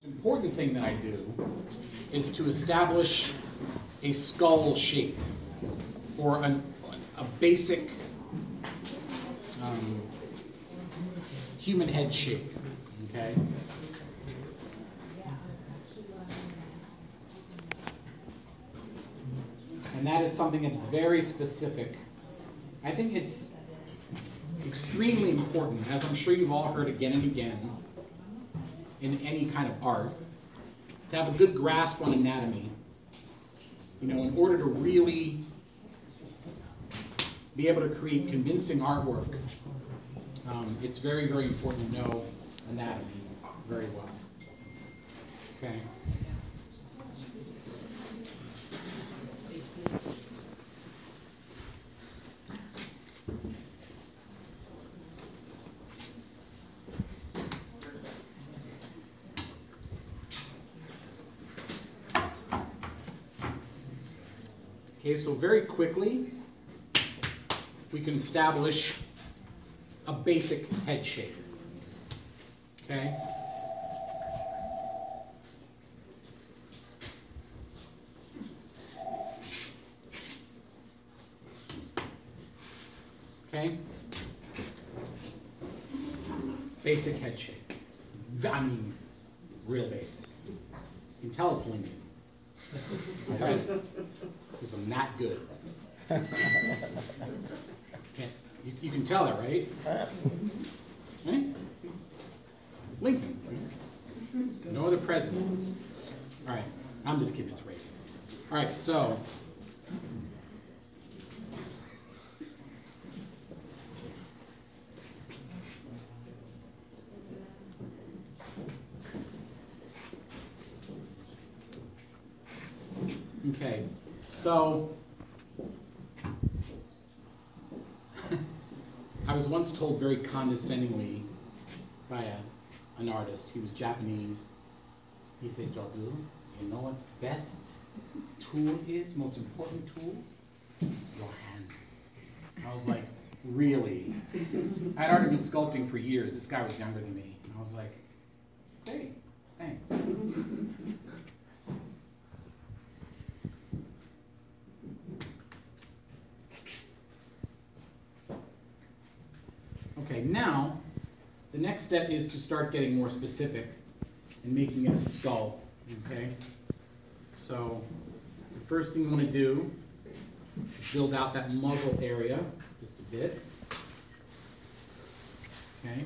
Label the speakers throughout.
Speaker 1: Important thing that I do is to establish a skull shape or a basic human head shape, okay? And that is something that's very specific. I think it's extremely important, as I'm sure you've all heard again and again, in any kind of art, to have a good grasp on anatomy, in order to really be able to create convincing artwork. It's very, very important to know anatomy very well. Okay. Okay, so very quickly, we can establish a basic head shape. Okay? Okay? Basic head shape. I mean, real basic. You can tell it's Lincoln. Okay? Because I'm not good. You can tell it, right? Right? Lincoln. Right? No other president. All right. I'm just kidding. It's Reagan. All right. So. Okay. So. I was once told very condescendingly by an artist, he was Japanese, he said, "Jodu, you know what the best tool is, most important tool? Your hand." I was like, really? I'd already been sculpting for years. This guy was younger than me. And I was like, great, thanks. Okay, now, the next step is to start getting more specific and making it a skull, okay? So, the first thing you want to do is build out that muzzle area just a bit, okay?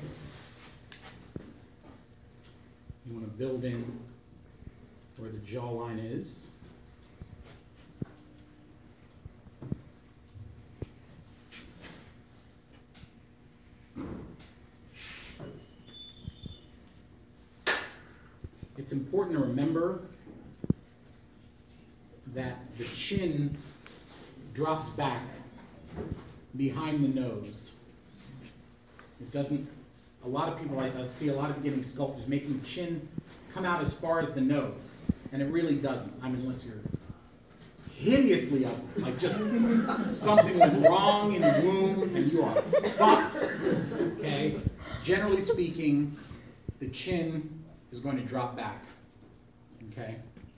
Speaker 1: You want to build in where the jawline is. It's important to remember that the chin drops back behind the nose. It doesn't, a lot of people, I see a lot of beginning sculptors making the chin come out as far as the nose, and it really doesn't. I mean, unless you're hideously ugly, like just something went wrong in the womb and you are fucked, okay? Generally speaking, the chin is going to drop back, okay?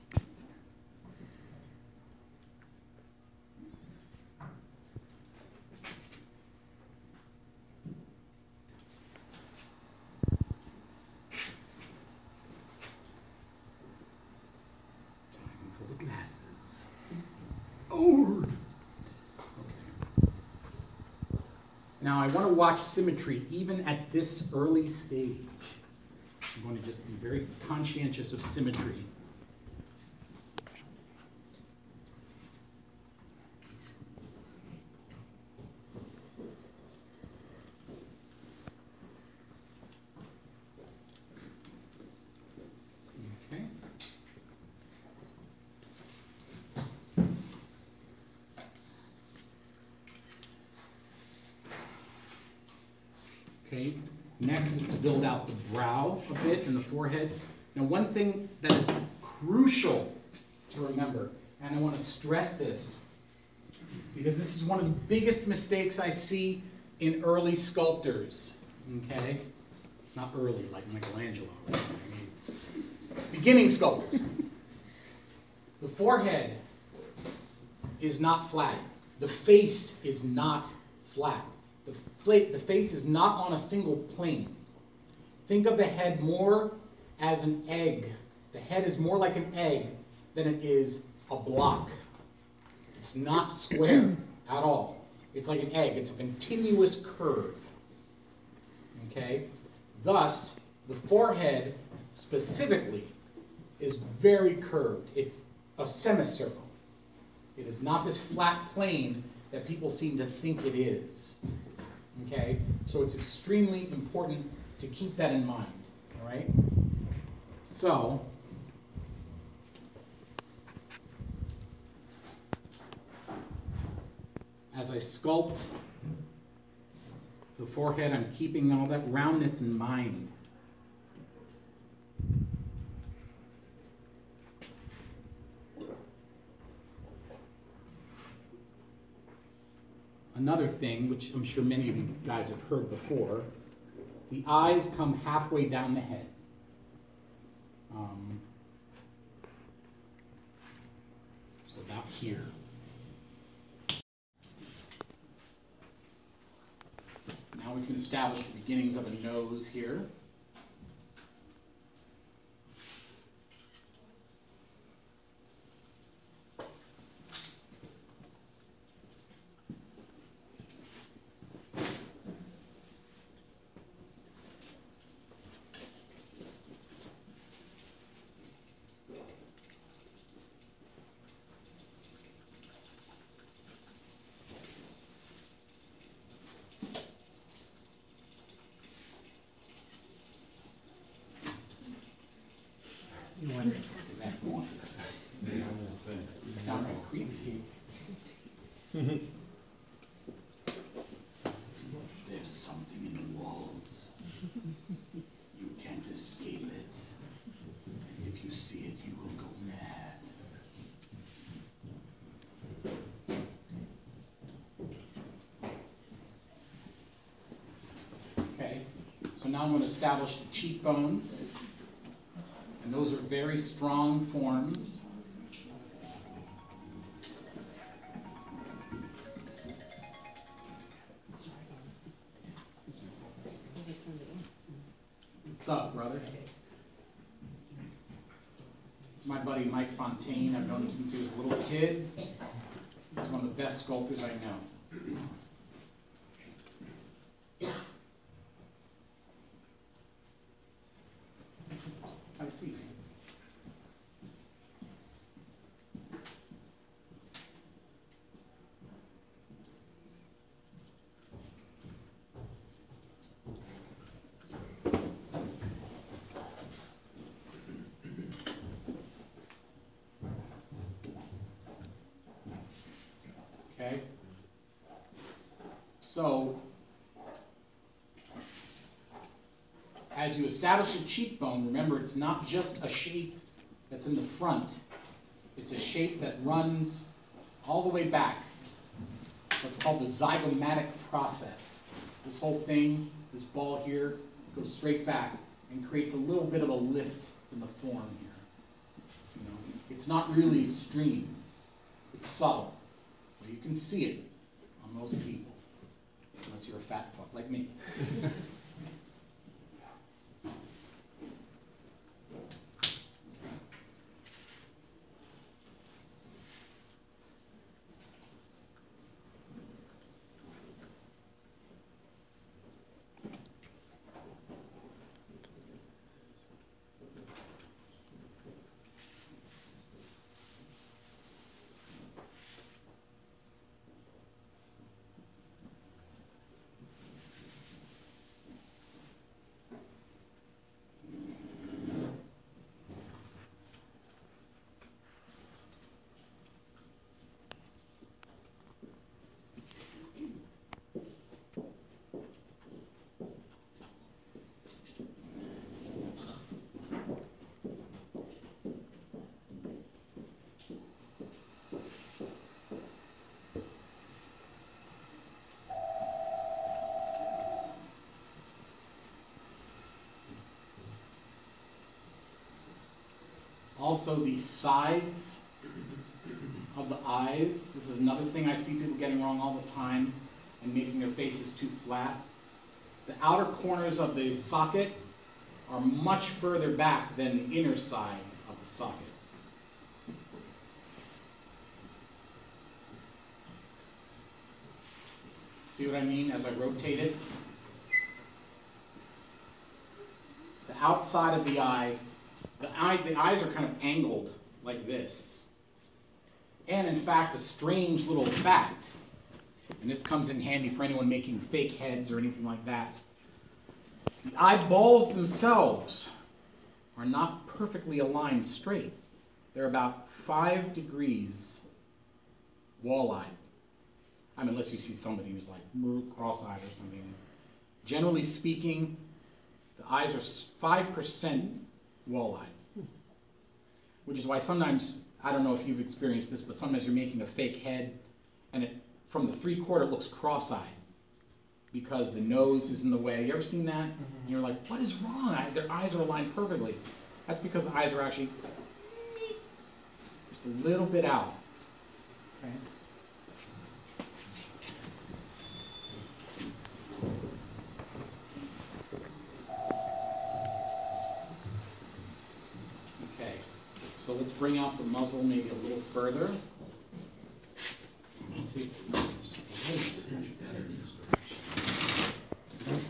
Speaker 1: Time for the glasses. Oh! Okay. Now I want to watch symmetry even at this early stage. I'm going to just be very conscientious of symmetry. Okay. Okay. Next is to build out the brow a bit and the forehead. Now, one thing that is crucial to remember, and I want to stress this, because this is one of the biggest mistakes I see in early sculptors, okay? Not early, like Michelangelo. Right? I mean, beginning sculptors. The forehead is not flat. The face is not flat. The face is not on a single plane. Think of the head more as an egg. The head is more like an egg than it is a block. It's not square at all. It's like an egg. It's a continuous curve. Okay? Thus, the forehead specifically is very curved. It's a semicircle. It is not this flat plane that people seem to think it is. Okay? So it's extremely important to keep that in mind. All right? So, as I sculpt the forehead, I'm keeping all that roundness in mind. Another thing, which I'm sure many of you guys have heard before, the eyes come halfway down the head. So about here. Now we can establish the beginnings of a nose here. Is that noise? Kind of creepy. There's something in the walls. You can't escape it. And if you see it, you will go mad. Okay, so now I'm going to establish the cheekbones. And those are very strong forms. What's up, brother? It's my buddy Mike Fontaine. I've known him since he was a little kid. He's one of the best sculptors I know. I see. Okay. So, as you establish a cheekbone, remember it's not just a shape that's in the front. It's a shape that runs all the way back. What's called the zygomatic process. This whole thing, this ball here, goes straight back and creates a little bit of a lift in the form here. You know, it's not really extreme. It's subtle. But you can see it on most people, unless you're a fat fuck like me. Also the sides of the eyes. This is another thing I see people getting wrong all the time and making their faces too flat. The outer corners of the socket are much further back than the inner side of the socket. See what I mean as I rotate it? The outside of the eyes are kind of angled like this. And in fact, a strange little fact, and this comes in handy for anyone making fake heads or anything like that. The eyeballs themselves are not perfectly aligned straight. They're about 5 degrees wall-eyed. I mean, unless you see somebody who's like cross-eyed or something. Generally speaking, the eyes are 5% wall-eyed. Which is why sometimes, I don't know if you've experienced this, but sometimes you're making a fake head and it, from the 3/4 looks cross-eyed because the nose is in the way. You ever seen that? And you're like, what is wrong? Their eyes are aligned perfectly. That's because the eyes are actually just a little bit out. Okay? Okay, so let's bring out the muzzle maybe a little further. Let's see. It's much better in this direction.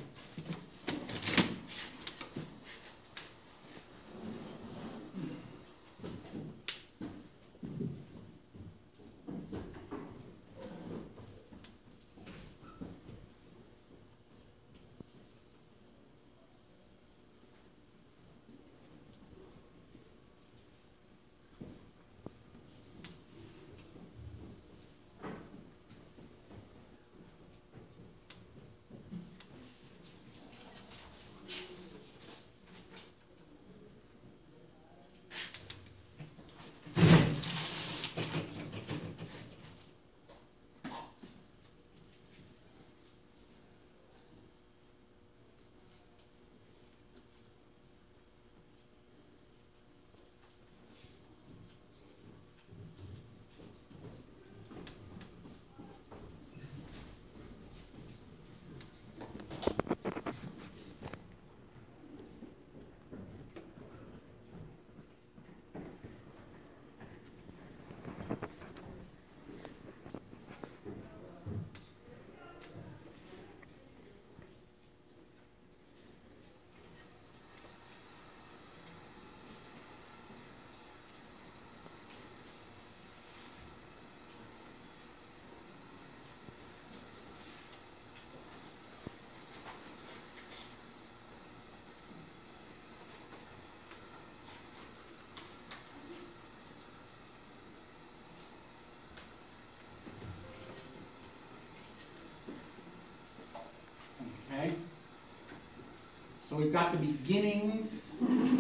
Speaker 1: Okay? So we've got the beginnings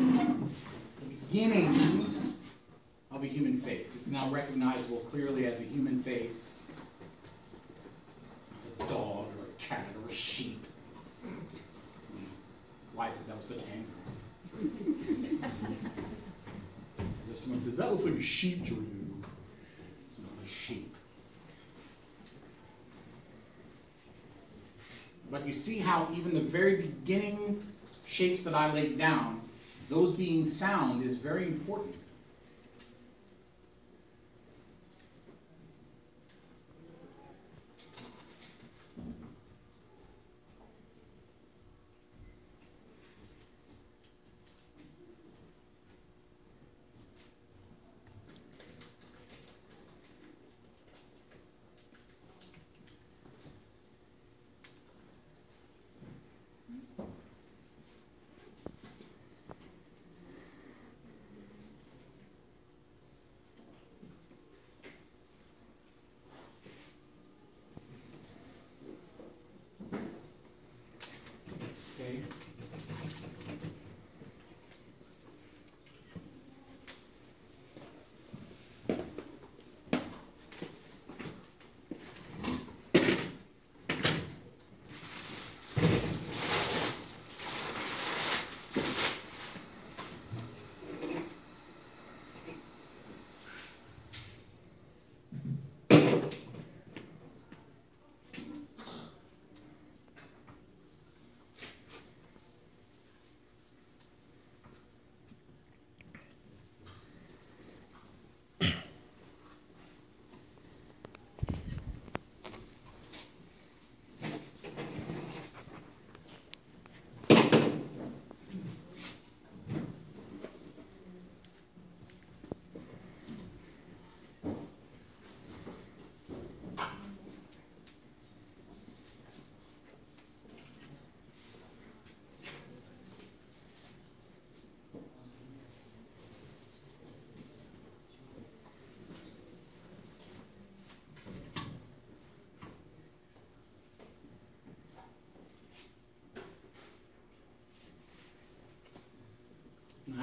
Speaker 1: of a human face. It's now recognizable clearly as a human face, a dog or a cat or a sheep. Why is it that was such anger? As if someone says, that looks like a sheep to you. It's not a sheep. But you see how even the very beginning shapes that I laid down, those being sound is very important.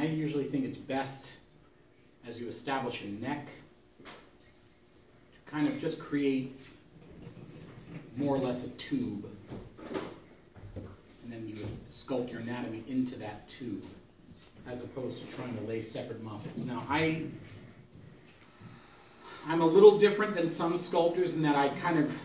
Speaker 1: usually think it's best, as you establish a neck, to kind of just create more or less a tube. And then you would sculpt your anatomy into that tube, as opposed to trying to lay separate muscles. Now, I'm a little different than some sculptors in that I kind of,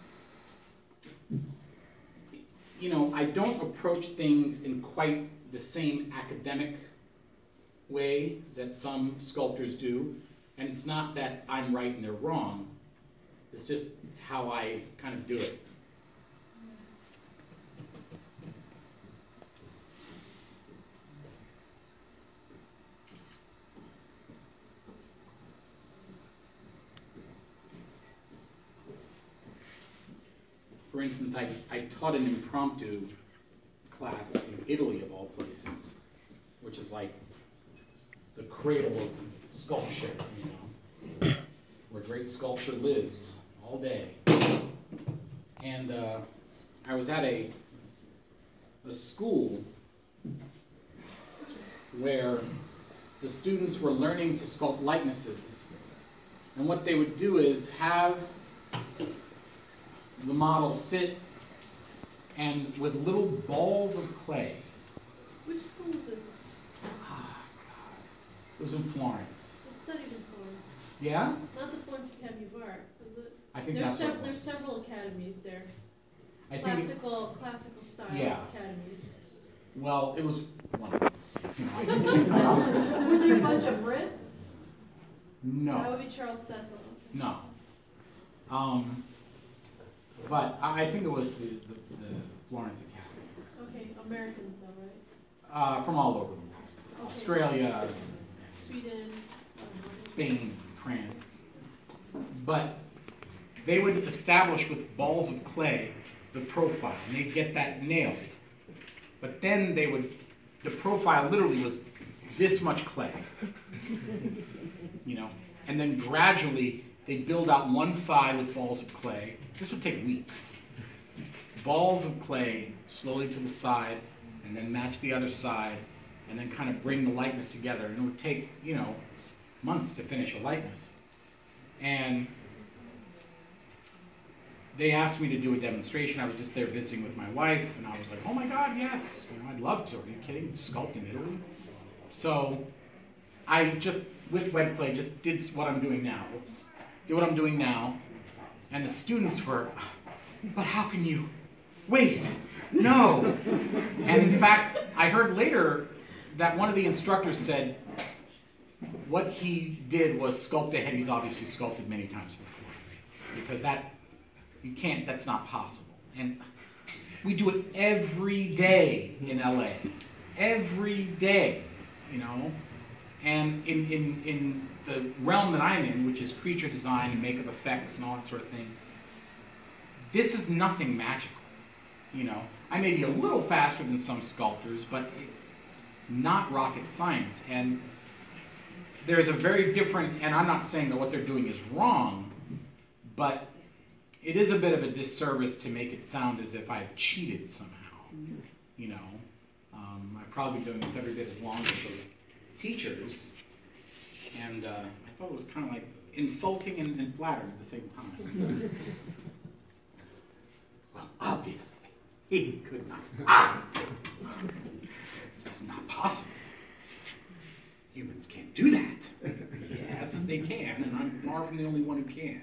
Speaker 1: I don't approach things in quite the same academic way that some sculptors do. And it's not that I'm right and they're wrong. It's just how I kind of do it. For instance, I taught an impromptu class in Italy, of all places, which is like the cradle of sculpture, where great sculpture lives all day. And I was at a school where the students were learning to sculpt likenesses. And what they would do is have the model sit and with little balls of clay.
Speaker 2: Which school is this?
Speaker 1: It was in Florence.
Speaker 2: I studied in Florence.
Speaker 1: Yeah?
Speaker 2: Not the Florence Academy of Art, is it?
Speaker 1: I think
Speaker 2: there's
Speaker 1: that's what it was.
Speaker 2: There's several academies there.
Speaker 1: I think
Speaker 2: Classical style academies.
Speaker 1: Well, it was one.
Speaker 2: Were there a bunch of Brits?
Speaker 1: No.
Speaker 2: That would be Charles Cecil.
Speaker 1: No. But I think it was the Florence Academy.
Speaker 2: Okay, Americans though, right?
Speaker 1: From all over the world.
Speaker 2: Okay.
Speaker 1: Australia,
Speaker 2: Sweden,
Speaker 1: Spain, France. But they would establish with balls of clay the profile, and they'd get that nailed. But then the profile literally was this much clay. And then gradually they'd build out one side with balls of clay. This would take weeks. Balls of clay slowly to the side, and then match the other side, and then kind of bring the likeness together. And it would take, months to finish a likeness. And they asked me to do a demonstration. I was just there visiting with my wife, and I was like, oh my God, yes. I'd love to. Are you kidding? Sculpt in Italy? So I just, with wet clay, just did what I'm doing now. Did what I'm doing now. And the students were, but how can you? Wait, no. And in fact, I heard later that one of the instructors said what he did was sculpt a head he's obviously sculpted many times before. Because that's not possible. And we do it every day in LA. Every day, And in the realm that I'm in, which is creature design and makeup effects and all that sort of thing, this is nothing magical. I may be a little faster than some sculptors, but it's not rocket science. And there's a very different, and I'm not saying that what they're doing is wrong, but it is a bit of a disservice to make it sound as if I've cheated somehow. I've probably been doing this every bit as long as those teachers, and I thought it was kind of like insulting and flattering at the same time. Well, obviously, he could not possibly. It's just not possible. Humans can't do that. Yes, they can, and I'm far from the only one who can.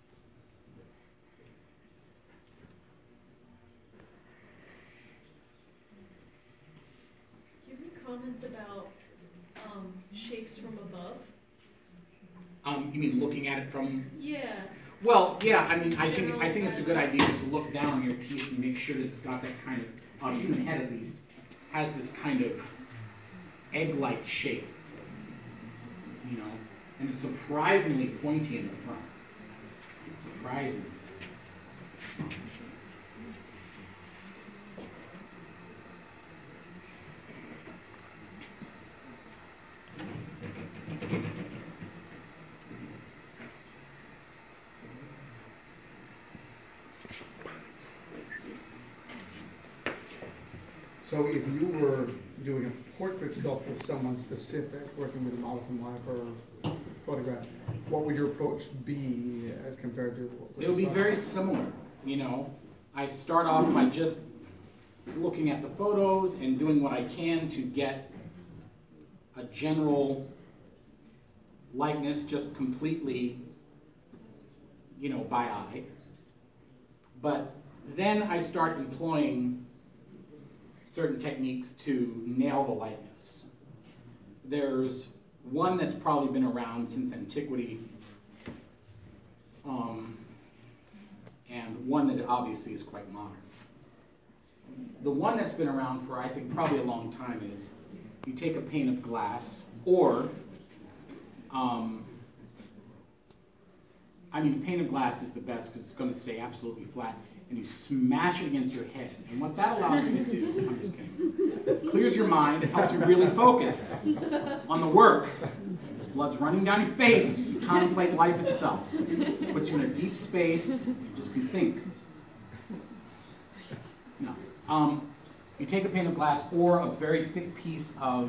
Speaker 2: Do you have any comments about shapes from above?
Speaker 1: You mean looking at it from?
Speaker 2: Yeah.
Speaker 1: Well, yeah. I think it's a good idea to look down on your piece and make sure that it's got that kind of human head at least has this kind of egg-like shape, and it's surprisingly pointy in the front. Surprisingly.
Speaker 3: So if you were doing a portrait sculpture of someone specific, working with a model from life or photograph, what would your approach be as compared to what
Speaker 1: It would be very similar, you know. I start off by just looking at the photos and doing what I can to get a general likeness just completely, you know, by eye. But then I start employing certain techniques to nail the likeness. There's one that's probably been around since antiquity, and one that obviously is quite modern. The one that's been around for, I think, probably a long time is you take a pane of glass, or, I mean, pane of glass is the best because it's going to stay absolutely flat, and you smash it against your head. And what that allows you to do, I'm just kidding, clears your mind, it helps you really focus on the work. As blood's running down your face, you contemplate life itself. It puts you in a deep space, you just can think. No. You take a pane of glass or a very thick piece of,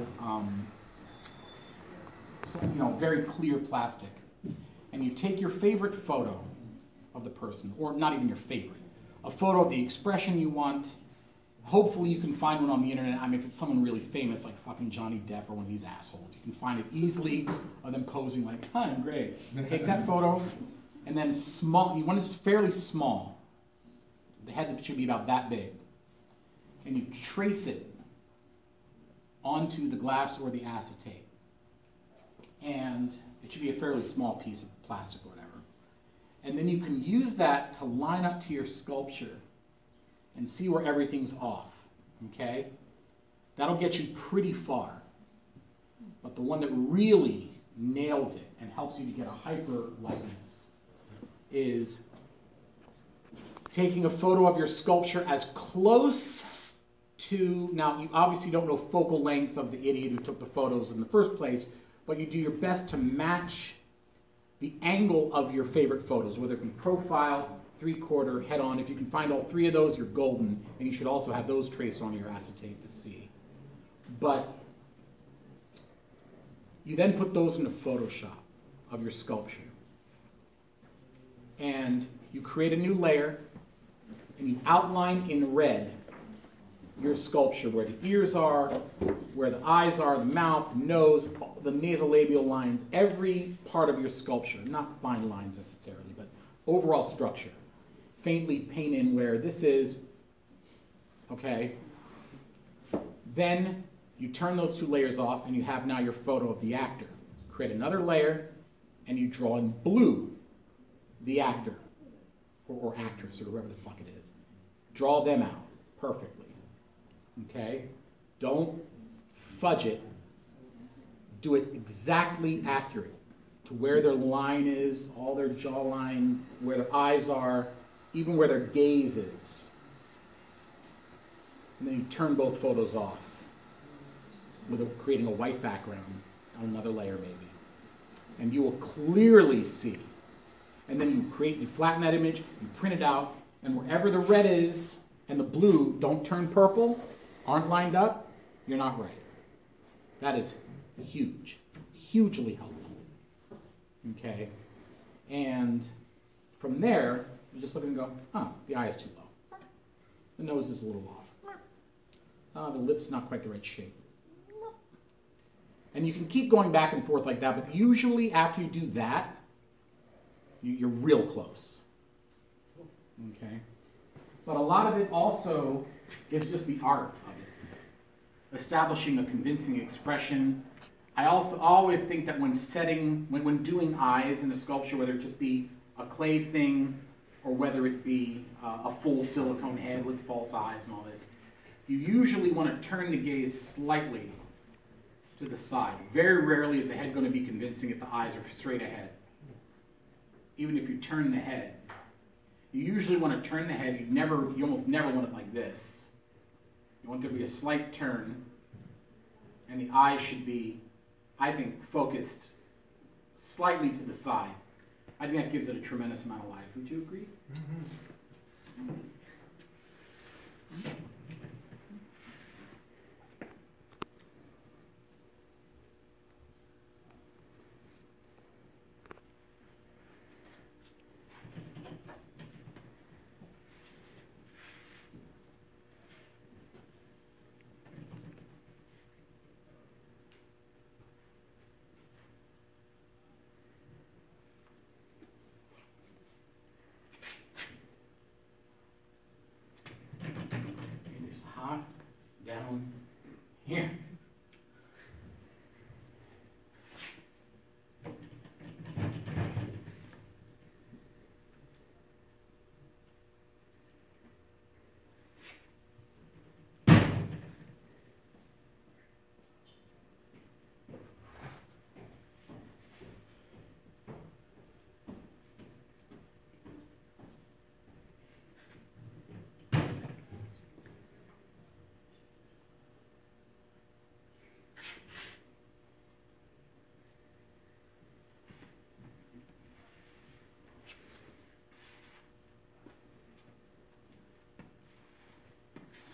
Speaker 1: you know, very clear plastic, and you take your favorite photo of the person, or not even your favorite, a photo of the expression you want. Hopefully you can find one on the internet. I mean, if it's someone really famous like fucking Johnny Depp or one of these assholes, you can find it easily of them posing like, hi, I'm great. Take that photo, and then small, you want it just fairly small. The head should be about that big. And you trace it onto the glass or the acetate. And it should be a fairly small piece of plastic or whatever. And then you can use that to line up to your sculpture and see where everything's off, okay? That'll get you pretty far. But the one that really nails it and helps you to get a hyper likeness is taking a photo of your sculpture as close to, now you obviously don't know focal length of the idiot who took the photos in the first place, but you do your best to match the angle of your favorite photos, whether it be profile, three-quarter, head-on. If you can find all three of those, you're golden, and you should also have those traced on your acetate to see. But you then put those into Photoshop of your sculpture. And you create a new layer, and you outline in red your sculpture, where the ears are, where the eyes are, the mouth, nose, the nasolabial lines, every part of your sculpture, not fine lines necessarily, but overall structure. Faintly paint in where this is, okay? Then you turn those two layers off and you have now your photo of the actor. Create another layer and you draw in blue the actor or actress or whoever the fuck it is. Draw them out perfectly, okay? Don't fudge it. Do it exactly accurate to where their line is, all their jawline, where their eyes are, even where their gaze is. And then you turn both photos off, with creating a white background on another layer maybe. And you will clearly see. And then you flatten that image, you print it out, and wherever the red is and the blue don't turn purple, aren't lined up, you're not right. That is huge, hugely helpful. Okay? And from there, you just look and go, the eye is too low. The nose is a little off. The lip's not quite the right shape. And you can keep going back and forth like that, but usually after you do that, you're real close. Okay? But a lot of it also is just the art of it. Establishing a convincing expression. I also always think that when doing eyes in a sculpture, whether it just be a clay thing or whether it be a full silicone head with false eyes and all this, you usually want to turn the gaze slightly to the side. Very rarely is the head going to be convincing if the eyes are straight ahead. Even if you turn the head. You usually want to turn the head, you almost never want it like this. You want there to be a slight turn, and the eyes should be, I think, focused slightly to the side. I think that gives it a tremendous amount of life. Would you agree?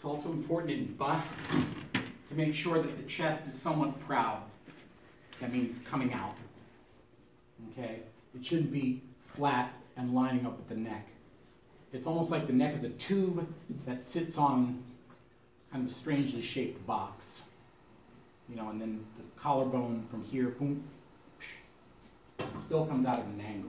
Speaker 1: It's also important in busts to make sure that the chest is somewhat proud. That means coming out. Okay? It shouldn't be flat and lining up with the neck. It's almost like the neck is a tube that sits on kind of a strangely shaped box. You know, and then the collarbone from here, boom, still comes out at an angle.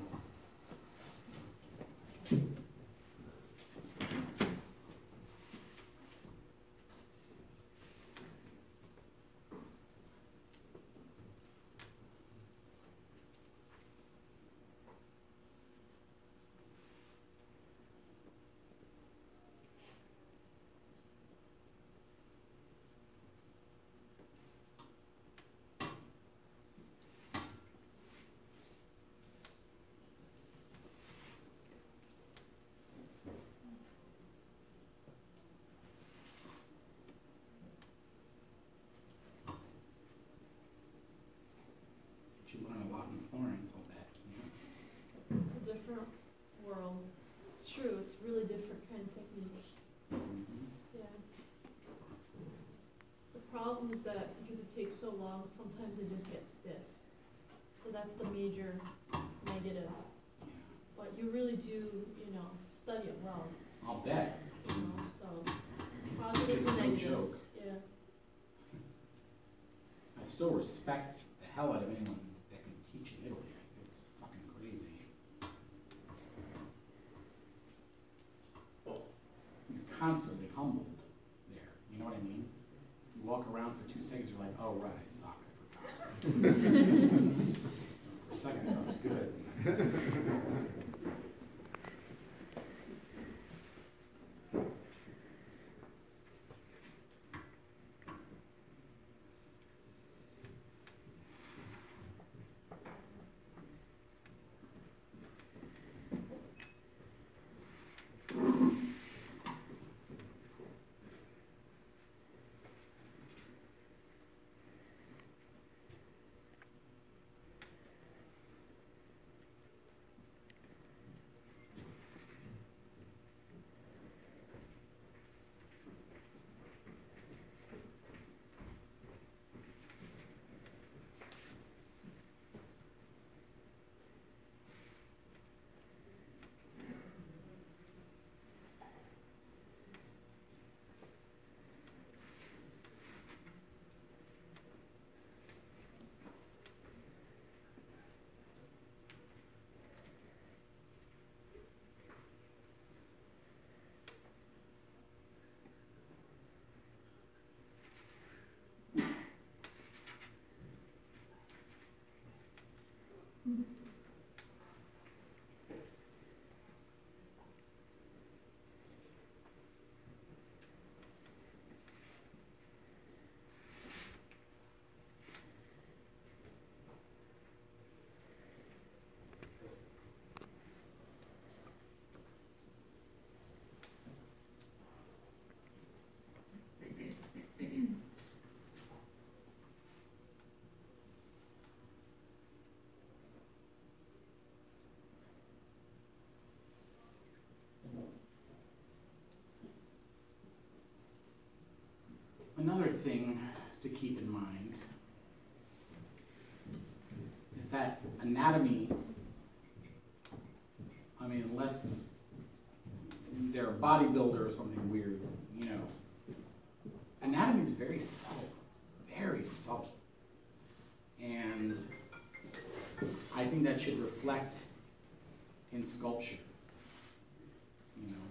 Speaker 1: You learn a lot in Florence, I'll bet.
Speaker 2: It's a different world. It's true, it's really different kind of technique. Yeah. The problem is that because it takes so long, sometimes it just gets stiff. So that's the major negative. But you really do, you know, study it well.
Speaker 1: I'll bet.
Speaker 2: You know, so positives and
Speaker 1: No
Speaker 2: negatives.
Speaker 1: joke.
Speaker 2: Yeah.
Speaker 1: I still respect the hell out of anyone that can teach in Italy. It's fucking crazy. You're constantly humbled there. You know what I mean? You walk around for 2 seconds, you're like, oh, right, I suck. I forgot. For a second, that was good. Another thing to keep in mind is that anatomy, I mean, unless they're a bodybuilder or something weird, you know, anatomy is very subtle, very subtle. And I think that should reflect in sculpture, you know.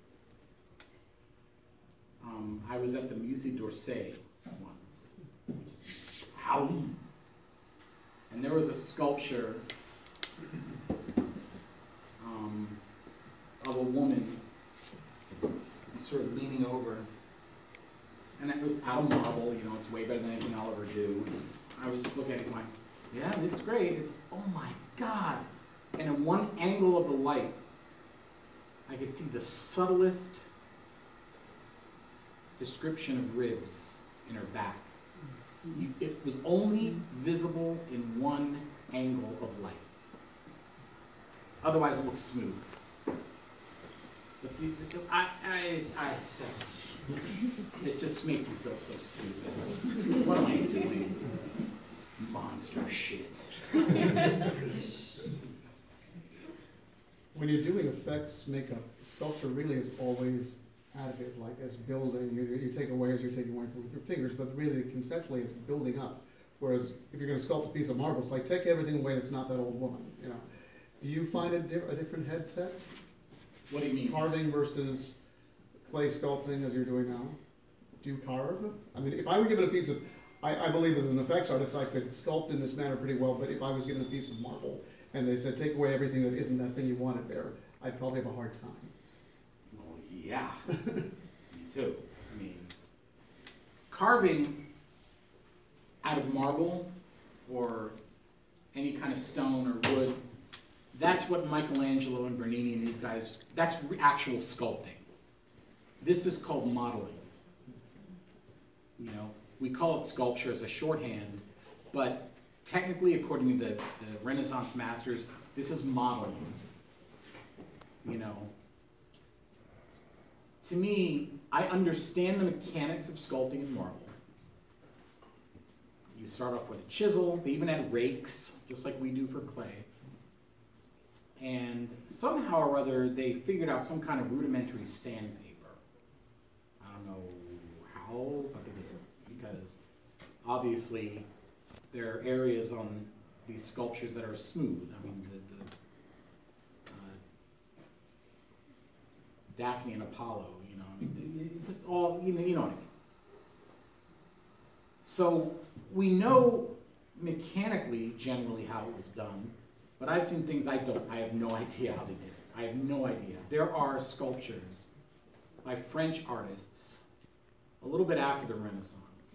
Speaker 1: I was at the Musée d'Orsay once, which is Paris, and there was a sculpture of a woman sort of leaning over, and it was out of marble, you know, it's way better than anything I'll ever do. I was just looking at it going, yeah, it's great. It's, oh my God. And in one angle of the light, I could see the subtlest description of ribs in her back. It was only visible in one angle of light. Otherwise, it looks smooth. The it just makes me feel so stupid. What am I doing? Monster shit.
Speaker 3: When you're doing effects makeup, sculpture really is always additive, like as building. You take away as you're taking away with your fingers, but really conceptually it's building up. Whereas if you're going to sculpt a piece of marble, it's like take everything away that's not that old woman. You know, do you find a different headset?
Speaker 1: What do you mean?
Speaker 3: Carving versus clay sculpting as you're doing now? Do you carve? I mean, if I were given a piece of, I believe as an effects artist I could sculpt in this manner pretty well, but if I was given a piece of marble and they said take away everything that isn't that thing you wanted there, I'd probably have a hard time.
Speaker 1: Well, yeah, me too. I mean, carving out of marble or any kind of stone or wood, that's what Michelangelo and Bernini and these guys, that's actual sculpting. This is called modeling. You know, we call it sculpture as a shorthand, but technically, according to the Renaissance masters, this is modeling. You know, to me, I understand the mechanics of sculpting in marble. You start off with a chisel. They even had rakes, just like we do for clay. And somehow or other, they figured out some kind of rudimentary sandpaper. I don't know how, but they did. Because obviously, there are areas on these sculptures that are smooth. I mean, the Daphne and Apollo, you know, it's just all, you know what I mean. So we know mechanically, generally, how it was done, but I've seen things I have no idea how they did it. I have no idea. There are sculptures by French artists, a little bit after the Renaissance,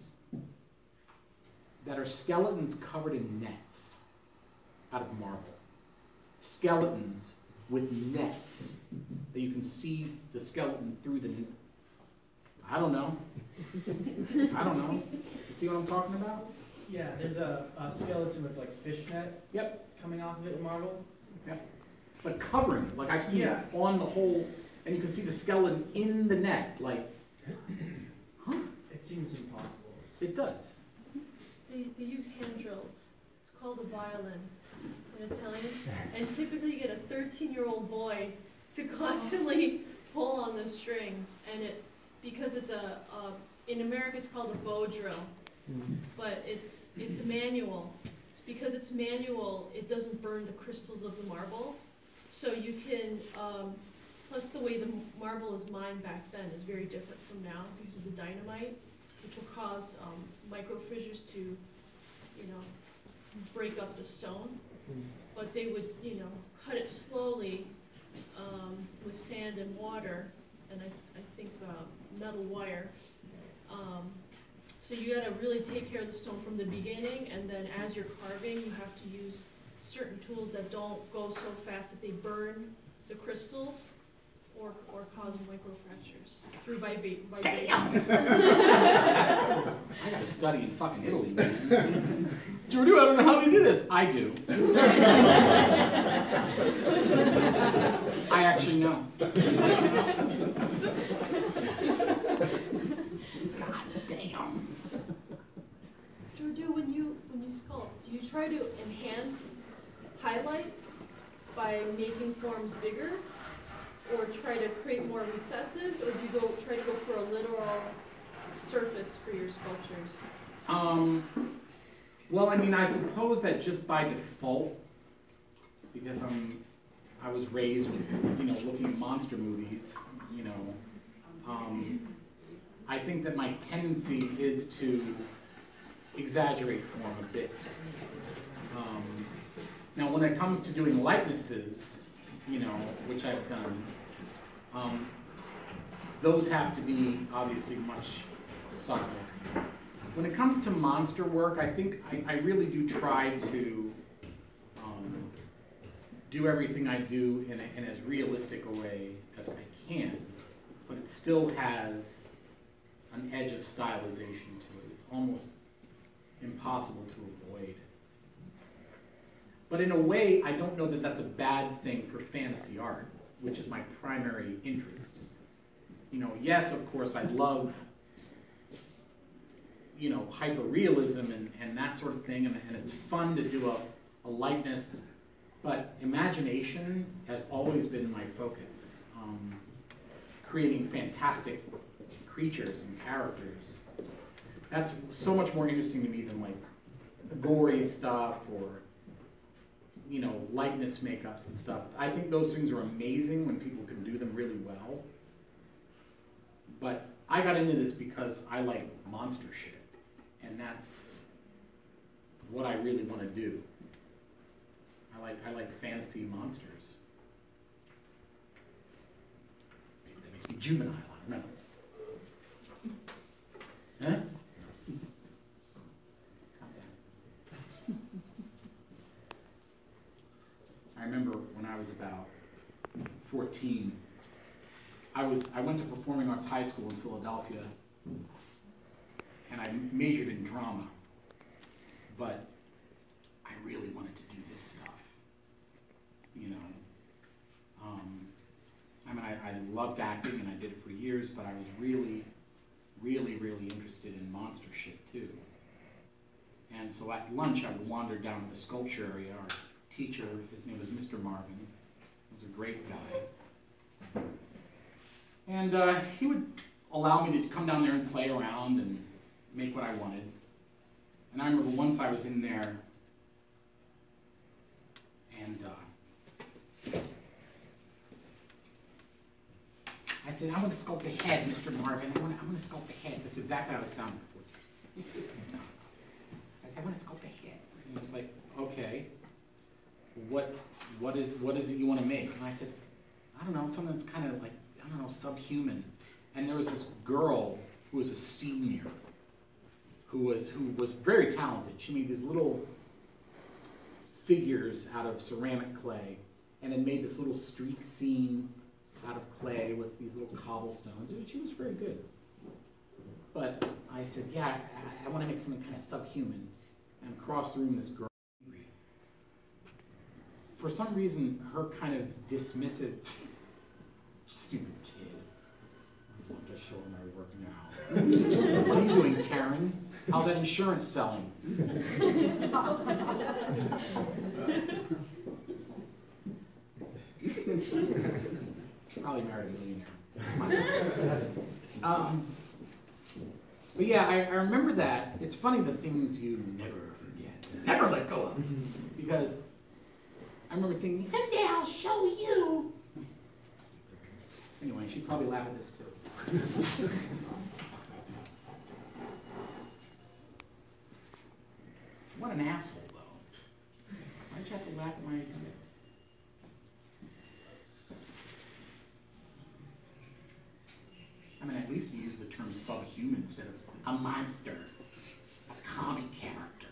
Speaker 1: that are skeletons covered in nets out of marble. Skeletons with nets that you can see the skeleton through the net. I don't know. I don't know. You see what I'm talking about?
Speaker 4: Yeah, there's a skeleton with like fishnet
Speaker 1: Yep.
Speaker 4: coming off of it in marble.
Speaker 1: Yep. But covering it, like I've seen
Speaker 4: Yeah.
Speaker 1: it on the whole, and you can see the skeleton in the net, like, huh?
Speaker 4: It seems impossible.
Speaker 1: It does.
Speaker 2: They use hand drills. It's called a violin in Italian. And typically you get a 13-year-old boy to constantly pull on the string. And because it's in America it's called a bow drill. But it's manual. Because it's manual, it doesn't burn the crystals of the marble. So you can, plus the way the marble was mined back then is very different from now because of the dynamite, which will cause micro fissures to, you know, break up the stone. But they would, you know, cut it slowly with sand and water, and I think metal wire. So you got to really take care of the stone from the beginning, and then as you're carving, you have to use certain tools that don't go so fast that they burn the crystals or cause microfractures through vibration.
Speaker 1: I got to study in fucking Italy, man. Jordu, I don't know how they do this. I do. I actually know. God damn.
Speaker 2: Jordu, when you sculpt, do you try to enhance highlights by making forms bigger? Or try to create more recesses, or do you try to go for a literal surface for your sculptures?
Speaker 1: Well, I mean, I suppose that just by default, because I was raised with, you know, looking at monster movies, you know, I think that my tendency is to exaggerate form a bit. Now, when it comes to doing likenesses, you know, which I've done, those have to be obviously much subtler. When it comes to monster work, I think I really do try to do everything I do in as realistic a way as I can, but it still has an edge of stylization to it. It's almost impossible to avoid. But in a way, I don't know that that's a bad thing for fantasy art, which is my primary interest. You know, yes, of course, I love, you know, hyperrealism and that sort of thing, and it's fun to do a likeness, but imagination has always been my focus. Creating fantastic creatures and characters. That's so much more interesting to me than like gory stuff or, you know, likeness makeups and stuff. I think those things are amazing when people can do them really well. But I got into this because I like monster shit, and that's what I really want to do. I like fantasy monsters. Maybe that makes me juvenile, I don't know. Huh? I remember when I was about 14, I went to Performing Arts High School in Philadelphia, and I majored in drama, but I really wanted to do this stuff, you know. I mean, I loved acting, and I did it for years, but I was really, really, really interested in monster shit, too. And so at lunch, I would wander down to the sculpture area. Our teacher, his name was Mr. Marvin, he was a great guy. And he would allow me to come down there and play around and make what I wanted. And I remember once I was in there, and I said, I want to sculpt a head, Mr. Marvin. I want to sculpt a head. That's exactly how I sounded before. I said, I want to sculpt a head. And he was like, okay, what is it you want to make? And I said, I don't know, something that's kind of like, I don't know, subhuman. And there was this girl who was a senior who was very talented. She made these little figures out of ceramic clay and then made this little street scene out of clay with these little cobblestones. And she was very good. But I said, yeah, I want to make something kind of subhuman. And across the room, this girl, for some reason, her kind of dismissive, stupid kid. I'm just showing my work now. What are you doing, Karen? How's that insurance selling? Probably married a millionaire. But yeah, I remember that. It's funny the things you never forget, never let go of. Because I remember thinking, someday I'll show you. Anyway, she'd probably laugh at this too. What an asshole, though. Why'd you have to laugh at my idea? I mean, at least he used the term subhuman instead of a monster, a comic character.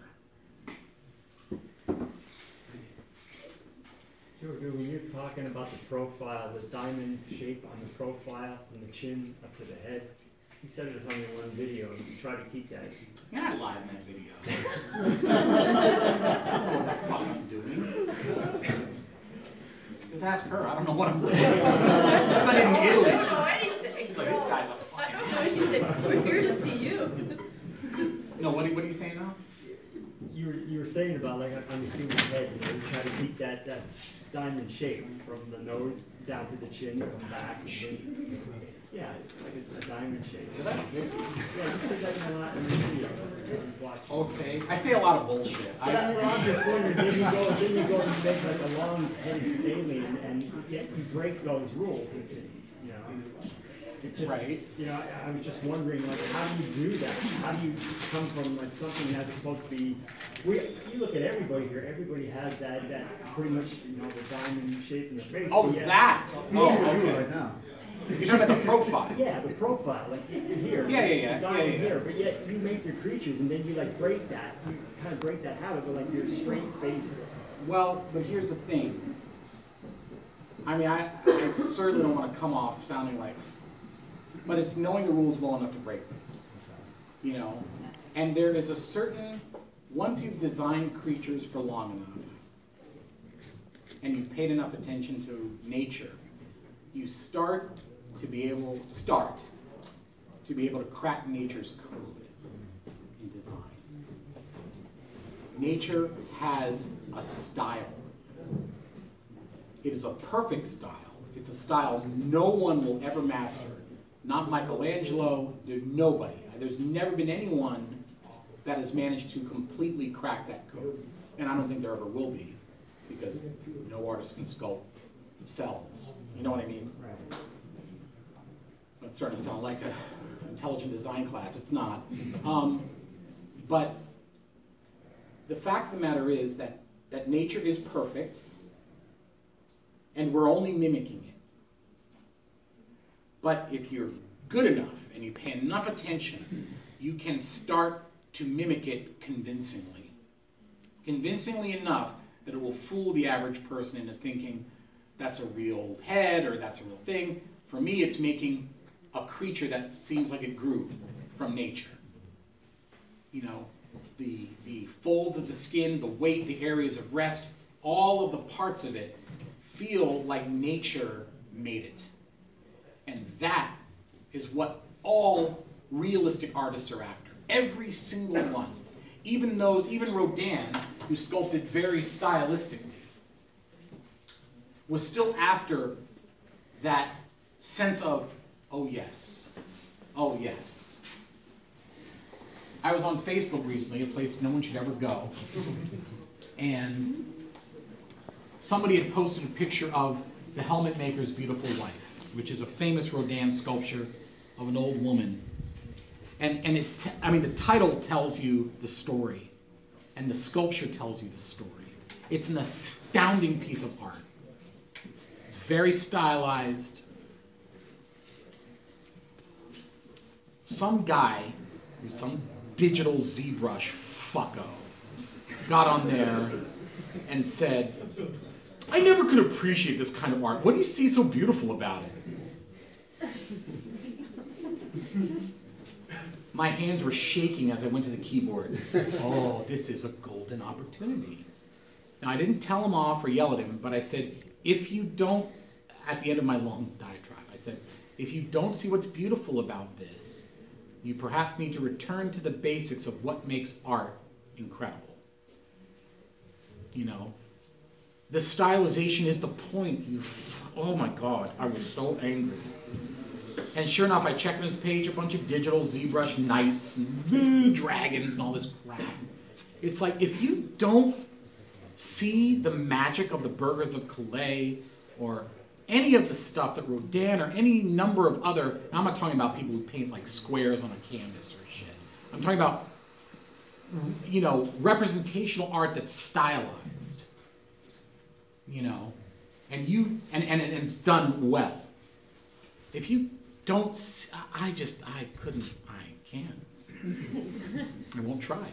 Speaker 5: George, when you're talking about the profile, the diamond shape on the profile from the chin up to the head, you said it was only one video. You try to keep that.
Speaker 1: You're not live in that video. I don't know what the fuck I'm doing. Just ask her. I don't know what I'm doing. I'm studying Italy.
Speaker 2: I don't know anything.
Speaker 1: She's like, this guy's a
Speaker 2: I
Speaker 1: fucking
Speaker 2: don't know
Speaker 1: asshole.
Speaker 2: anything. We're here to see you.
Speaker 1: No, what are you saying now?
Speaker 5: You were saying about like on the student's head, you know, you try to keep that diamond shape from the nose down to the chin, come back, and then, yeah, it's like a diamond shape.
Speaker 1: Did I?
Speaker 5: Yeah, you said that in the video. I was watching.
Speaker 1: Okay. I say a lot of bullshit.
Speaker 5: I'm just wondering, then you go and make like a long-headed alien, and yet you break those rules, it seems, you know? It just,
Speaker 1: Right.
Speaker 5: You know, I was just wondering, like, how do you do that? How do you come from like something that's supposed to be? You look at everybody here. Everybody has that pretty much, you know, the diamond shape in the face.
Speaker 1: Oh,
Speaker 5: yeah.
Speaker 1: that. Oh, okay.
Speaker 3: Right now.
Speaker 1: You're talking about the profile.
Speaker 5: Yeah, the profile, like here.
Speaker 1: Yeah.
Speaker 5: The diamond here, but yet you make your creatures, and then you like break that. You kind of break that habit, but like your straight face.
Speaker 1: Well, but here's the thing. I mean, I certainly don't want to come off sounding like, but it's knowing the rules well enough to break them. You know, and there is a certain, once you've designed creatures for long enough, and you've paid enough attention to nature, you start to be able to crack nature's code in design. Nature has a style. It is a perfect style. It's a style no one will ever master. Not Michelangelo, nobody. There's never been anyone that has managed to completely crack that code. And I don't think there ever will be, because no artist can sculpt cells. You know what I mean?
Speaker 5: Right.
Speaker 1: It's starting to sound like an intelligent design class. It's not. But the fact of the matter is that nature is perfect, and we're only mimicking it. But if you're good enough and you pay enough attention, you can start to mimic it convincingly. Convincingly enough that it will fool the average person into thinking that's a real head or that's a real thing. For me, it's making a creature that seems like it grew from nature. You know, the folds of the skin, the weight, the areas of rest, all of the parts of it feel like nature made it. And that is what all realistic artists are after. Every single one. Even Rodin, who sculpted very stylistically, was still after that sense of, oh yes, oh yes. I was on Facebook recently, a place no one should ever go, and somebody had posted a picture of the helmet maker's beautiful wife, which is a famous Rodin sculpture of an old woman. And the title tells you the story, and the sculpture tells you the story. It's an astounding piece of art. It's very stylized. Some guy, some digital ZBrush fucko, got on there and said, I never could appreciate this kind of art. What do you see so beautiful about it? My hands were shaking as I went to the keyboard. Oh, this is a golden opportunity. Now, I didn't tell him off or yell at him, but I said, if you don't, at the end of my long diatribe, I said, if you don't see what's beautiful about this, you perhaps need to return to the basics of what makes art incredible. You know, the stylization is the point. Oh my God, I was so angry. And sure enough, I checked on his page, a bunch of digital ZBrush knights and dragons and all this crap. It's like, if you don't see the magic of the Burghers of Calais or any of the stuff that Rodin or any number of other, I'm not talking about people who paint like squares on a canvas or shit. I'm talking about, you know, representational art that's stylized, you know, and it's done well. If you don't, I can't. I won't try.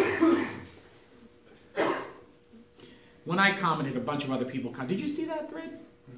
Speaker 1: When I commented, a bunch of other people commented. Did you see that thread?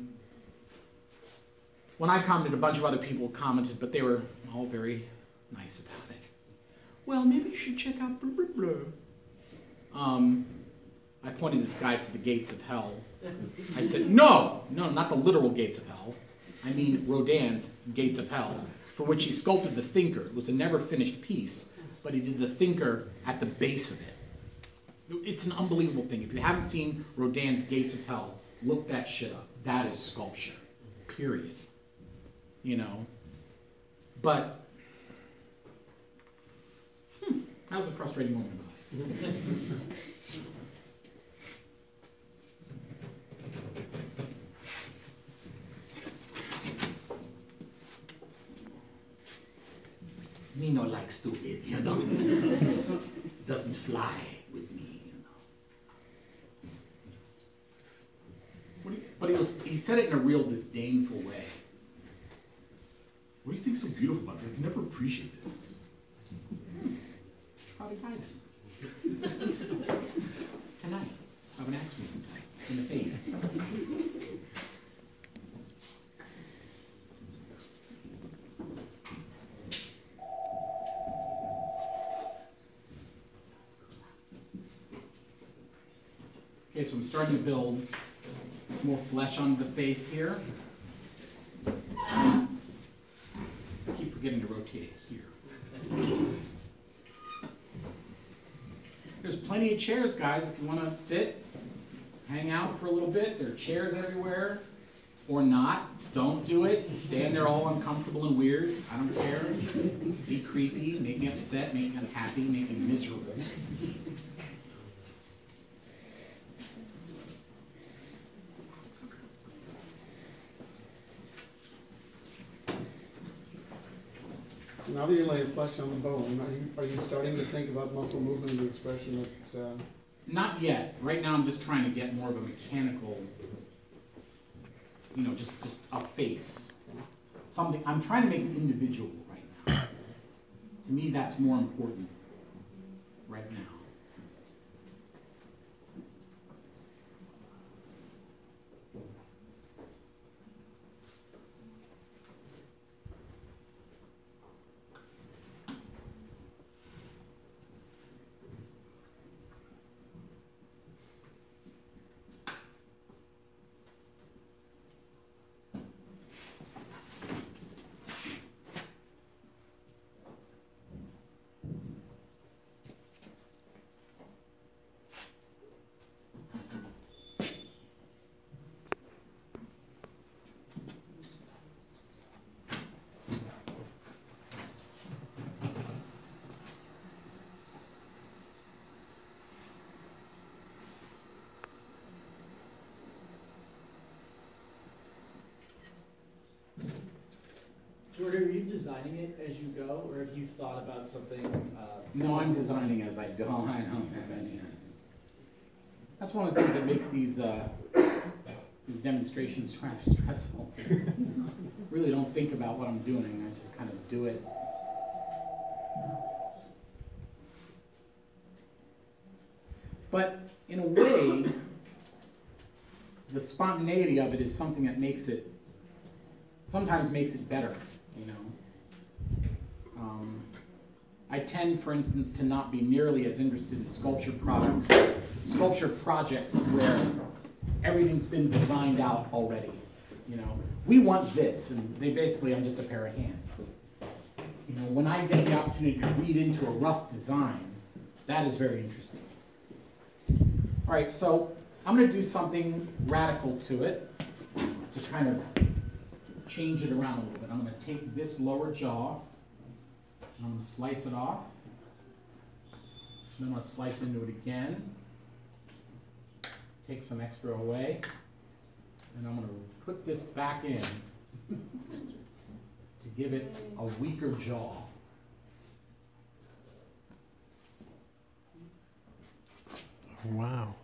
Speaker 1: When I commented, a bunch of other people commented, but they were all very nice about it. Well, maybe you should check out blah, blah, blah. I pointed this guy to the gates of hell. I said, no, not the literal gates of hell. I mean Rodin's Gates of Hell, for which he sculpted the Thinker. It was a never finished piece, but he did the Thinker at the base of it. It's an unbelievable thing. If you haven't seen Rodin's Gates of Hell, look that shit up. That is sculpture, period. You know? But, that was a frustrating moment in my life. Me no like stupid, you know. Doesn't fly with me, you know. But he said it in a real disdainful way. What do you think so beautiful about this? I never appreciate this. Probably buy them. Tonight, have an axe wound in the face. Okay, so I'm starting to build more flesh on the face here. I keep forgetting to rotate it here. There's plenty of chairs, guys, if you want to sit, hang out for a little bit. There are chairs everywhere. Or not. Don't do it. Stand there all uncomfortable and weird. I don't care. Be creepy, make me upset, make me unhappy, make me miserable.
Speaker 3: Now that you're laying flesh on the bone, are you starting to think about muscle movement and the expression that,
Speaker 1: Not yet. Right now I'm just trying to get more of a mechanical, just a face. Something, I'm trying to make an individual right now. To me, that's more important right now.
Speaker 4: Jordan, are you designing it as you go, or have you thought about something?
Speaker 1: No, I'm designing as I go. I don't have any. That's one of the things that makes these demonstrations kind of stressful. Really don't think about what I'm doing. I just kind of do it. But in a way, the spontaneity of it is something that sometimes makes it better, I tend, for instance, to not be nearly as interested in sculpture projects where everything's been designed out already. We want this, and I'm just a pair of hands. When I get the opportunity to read into a rough design, that is very interesting. All right, so I'm going to do something radical to it, just kind of change it around a little bit. I'm going to take this lower jaw, and I'm going to slice it off. Then I'm going to slice into it again. Take some extra away. And I'm going to put this back in to give it a weaker jaw.
Speaker 6: Wow.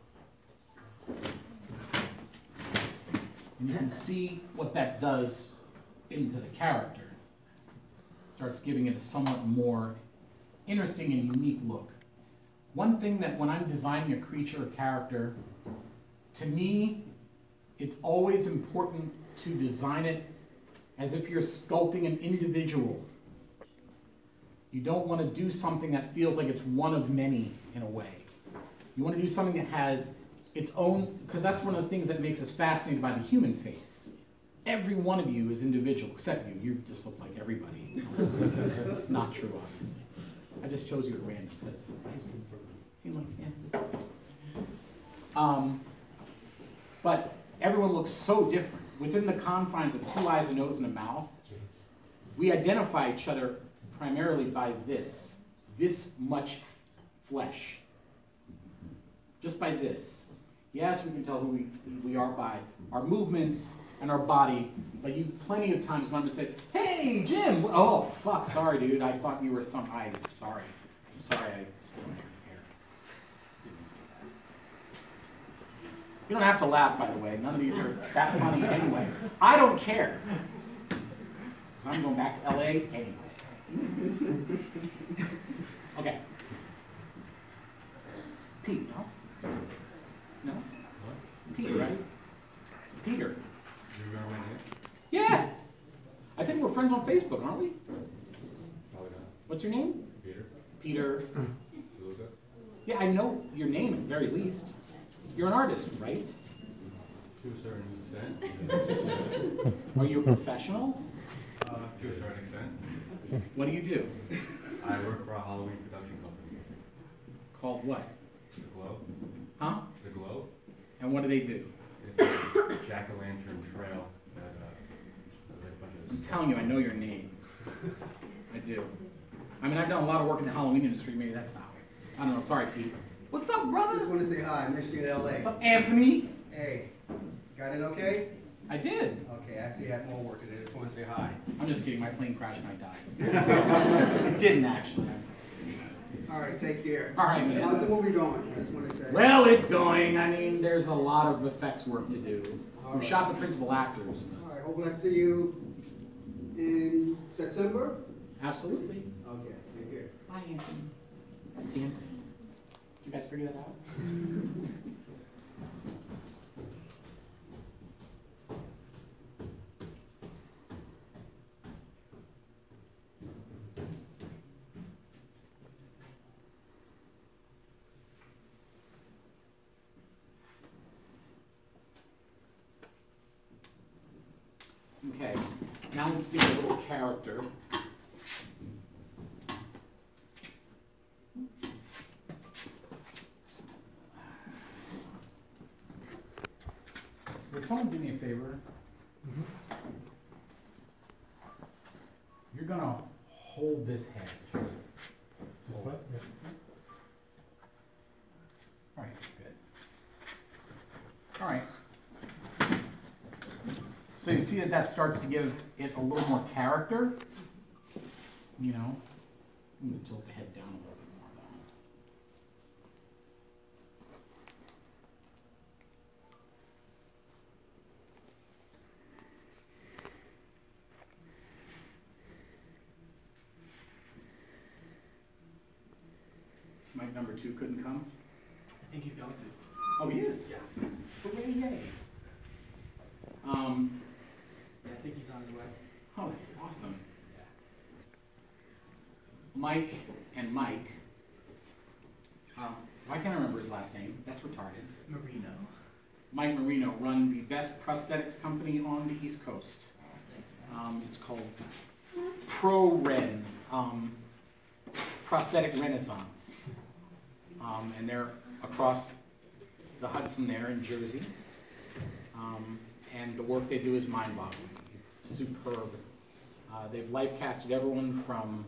Speaker 1: And you can see what that does into the character. Starts giving it a somewhat more interesting and unique look. One thing that when I'm designing a creature or character, to me, it's always important to design it as if you're sculpting an individual. You don't want to do something that feels like it's one of many in a way. You want to do something that has its own, because that's one of the things that makes us fascinated by the human face. Every one of you is individual, except you. You just look like everybody. It's not true, obviously. I just chose you at random. Seem like, yeah. But everyone looks so different. Within the confines of 2 eyes, a nose, and a mouth, we identify each other primarily by this much flesh. Just by this. Yes, we can tell who we are by our movements and our body, but you plenty of times gone and said, "Hey, Jim!" Oh, fuck, sorry, dude. I thought you were sorry. I'm sorry, I stole your hair. You don't have to laugh, by the way. None of these are that funny anyway. I don't care. Because I'm going back to LA anyway. Okay. Pete, no? No? Pete, right? Peter.
Speaker 6: You remember my name?
Speaker 1: Yeah! I think we're friends on Facebook, aren't we?
Speaker 6: Probably not.
Speaker 1: What's your name?
Speaker 6: Peter?
Speaker 1: Peter.
Speaker 6: You look up?
Speaker 1: Yeah, I know your name at the very least. You're an artist, right?
Speaker 6: To a certain extent.
Speaker 1: Are you a professional?
Speaker 6: To a certain extent.
Speaker 1: What do you do?
Speaker 6: I work for a Halloween production company.
Speaker 1: Called what?
Speaker 6: The Globe.
Speaker 1: Huh?
Speaker 6: The Globe.
Speaker 1: And what do they do?
Speaker 6: It's a jack-o'-lantern trail that like a bunch of.
Speaker 1: I'm telling you, I know your name. I do. I mean, I've done a lot of work in the Halloween industry. Maybe that's not. I don't know. Sorry, Pete. What's up,
Speaker 7: Just
Speaker 1: brother?
Speaker 7: want to say hi, I missed you in LA.
Speaker 1: What's up, Anthony?
Speaker 7: Hey, got it okay?
Speaker 1: I did.
Speaker 7: Okay, I actually had more work to do, just want to say hi.
Speaker 1: I'm just kidding. My plane crashed and I died. It didn't actually.
Speaker 7: All right, take care.
Speaker 1: All right, man.
Speaker 7: How's the movie going? I just want to say.
Speaker 1: Well, it's going. I mean, there's a lot of effects work to do.
Speaker 7: All
Speaker 1: We
Speaker 7: right.
Speaker 1: shot the principal actors.
Speaker 7: All right, hopefully I see you in September?
Speaker 1: Absolutely.
Speaker 7: Okay, take care.
Speaker 1: Hi, Anthony. That's Anthony. Did you guys figure that out? Okay, now let's give it a little character. Would someone do me a favor? You're gonna hold this head. Alright, good. Alright. So you see that that starts to give it a little more character. You know, I'm gonna tilt the head down a little bit more though. Mike number 2 couldn't come?
Speaker 4: I think he's going to.
Speaker 1: Oh, he is?
Speaker 4: Yeah.
Speaker 1: Hooray, yay.
Speaker 4: Yeah, I think he's on his way.
Speaker 1: Oh, that's awesome. Mike and Mike, why can't I remember his last name? That's retarded.
Speaker 4: Marino.
Speaker 1: Mike Marino run the best prosthetics company on the East Coast. It's called ProRen, Prosthetic Renaissance. And they're across the Hudson there in Jersey. And the work they do is mind-boggling. It's superb. They've life casted everyone from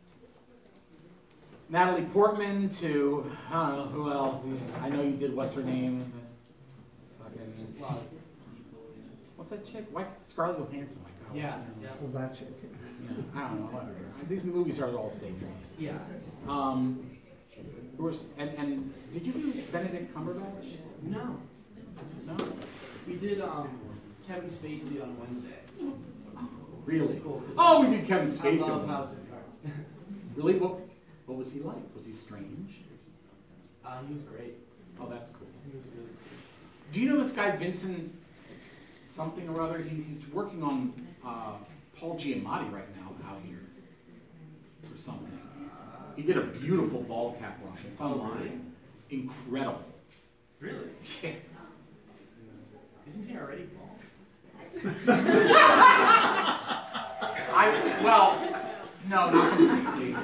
Speaker 1: Natalie Portman to, I don't know, who else? I know you did, what's her name? Fucking,
Speaker 4: A lot of people.
Speaker 1: what's that chick? White Scarlett Johansson. Like, oh,
Speaker 4: Yeah. Yeah.
Speaker 3: Well, that chick.
Speaker 1: yeah, I don't know. Whatever. These movies are all the same.
Speaker 4: Yeah.
Speaker 1: There was, and did you do Benedict Cumberbatch?
Speaker 4: No.
Speaker 1: No?
Speaker 4: We did Kevin Spacey on Wednesday.
Speaker 1: Really?
Speaker 4: Cool.
Speaker 1: Oh, we did Kevin Spacey.
Speaker 4: I love
Speaker 1: on
Speaker 4: House
Speaker 1: Wednesday.
Speaker 4: of Cards.
Speaker 1: Really? What was he like? Was he strange?
Speaker 4: He was great.
Speaker 1: Oh, that's cool.
Speaker 4: He was really cool.
Speaker 1: Do you know this guy Vincent something or other? He's working on Paul Giamatti right now out here for something. He did a beautiful ball cap run. It's online. Incredible.
Speaker 4: Really?
Speaker 1: Yeah.
Speaker 4: Isn't he already bald?
Speaker 1: No, not completely.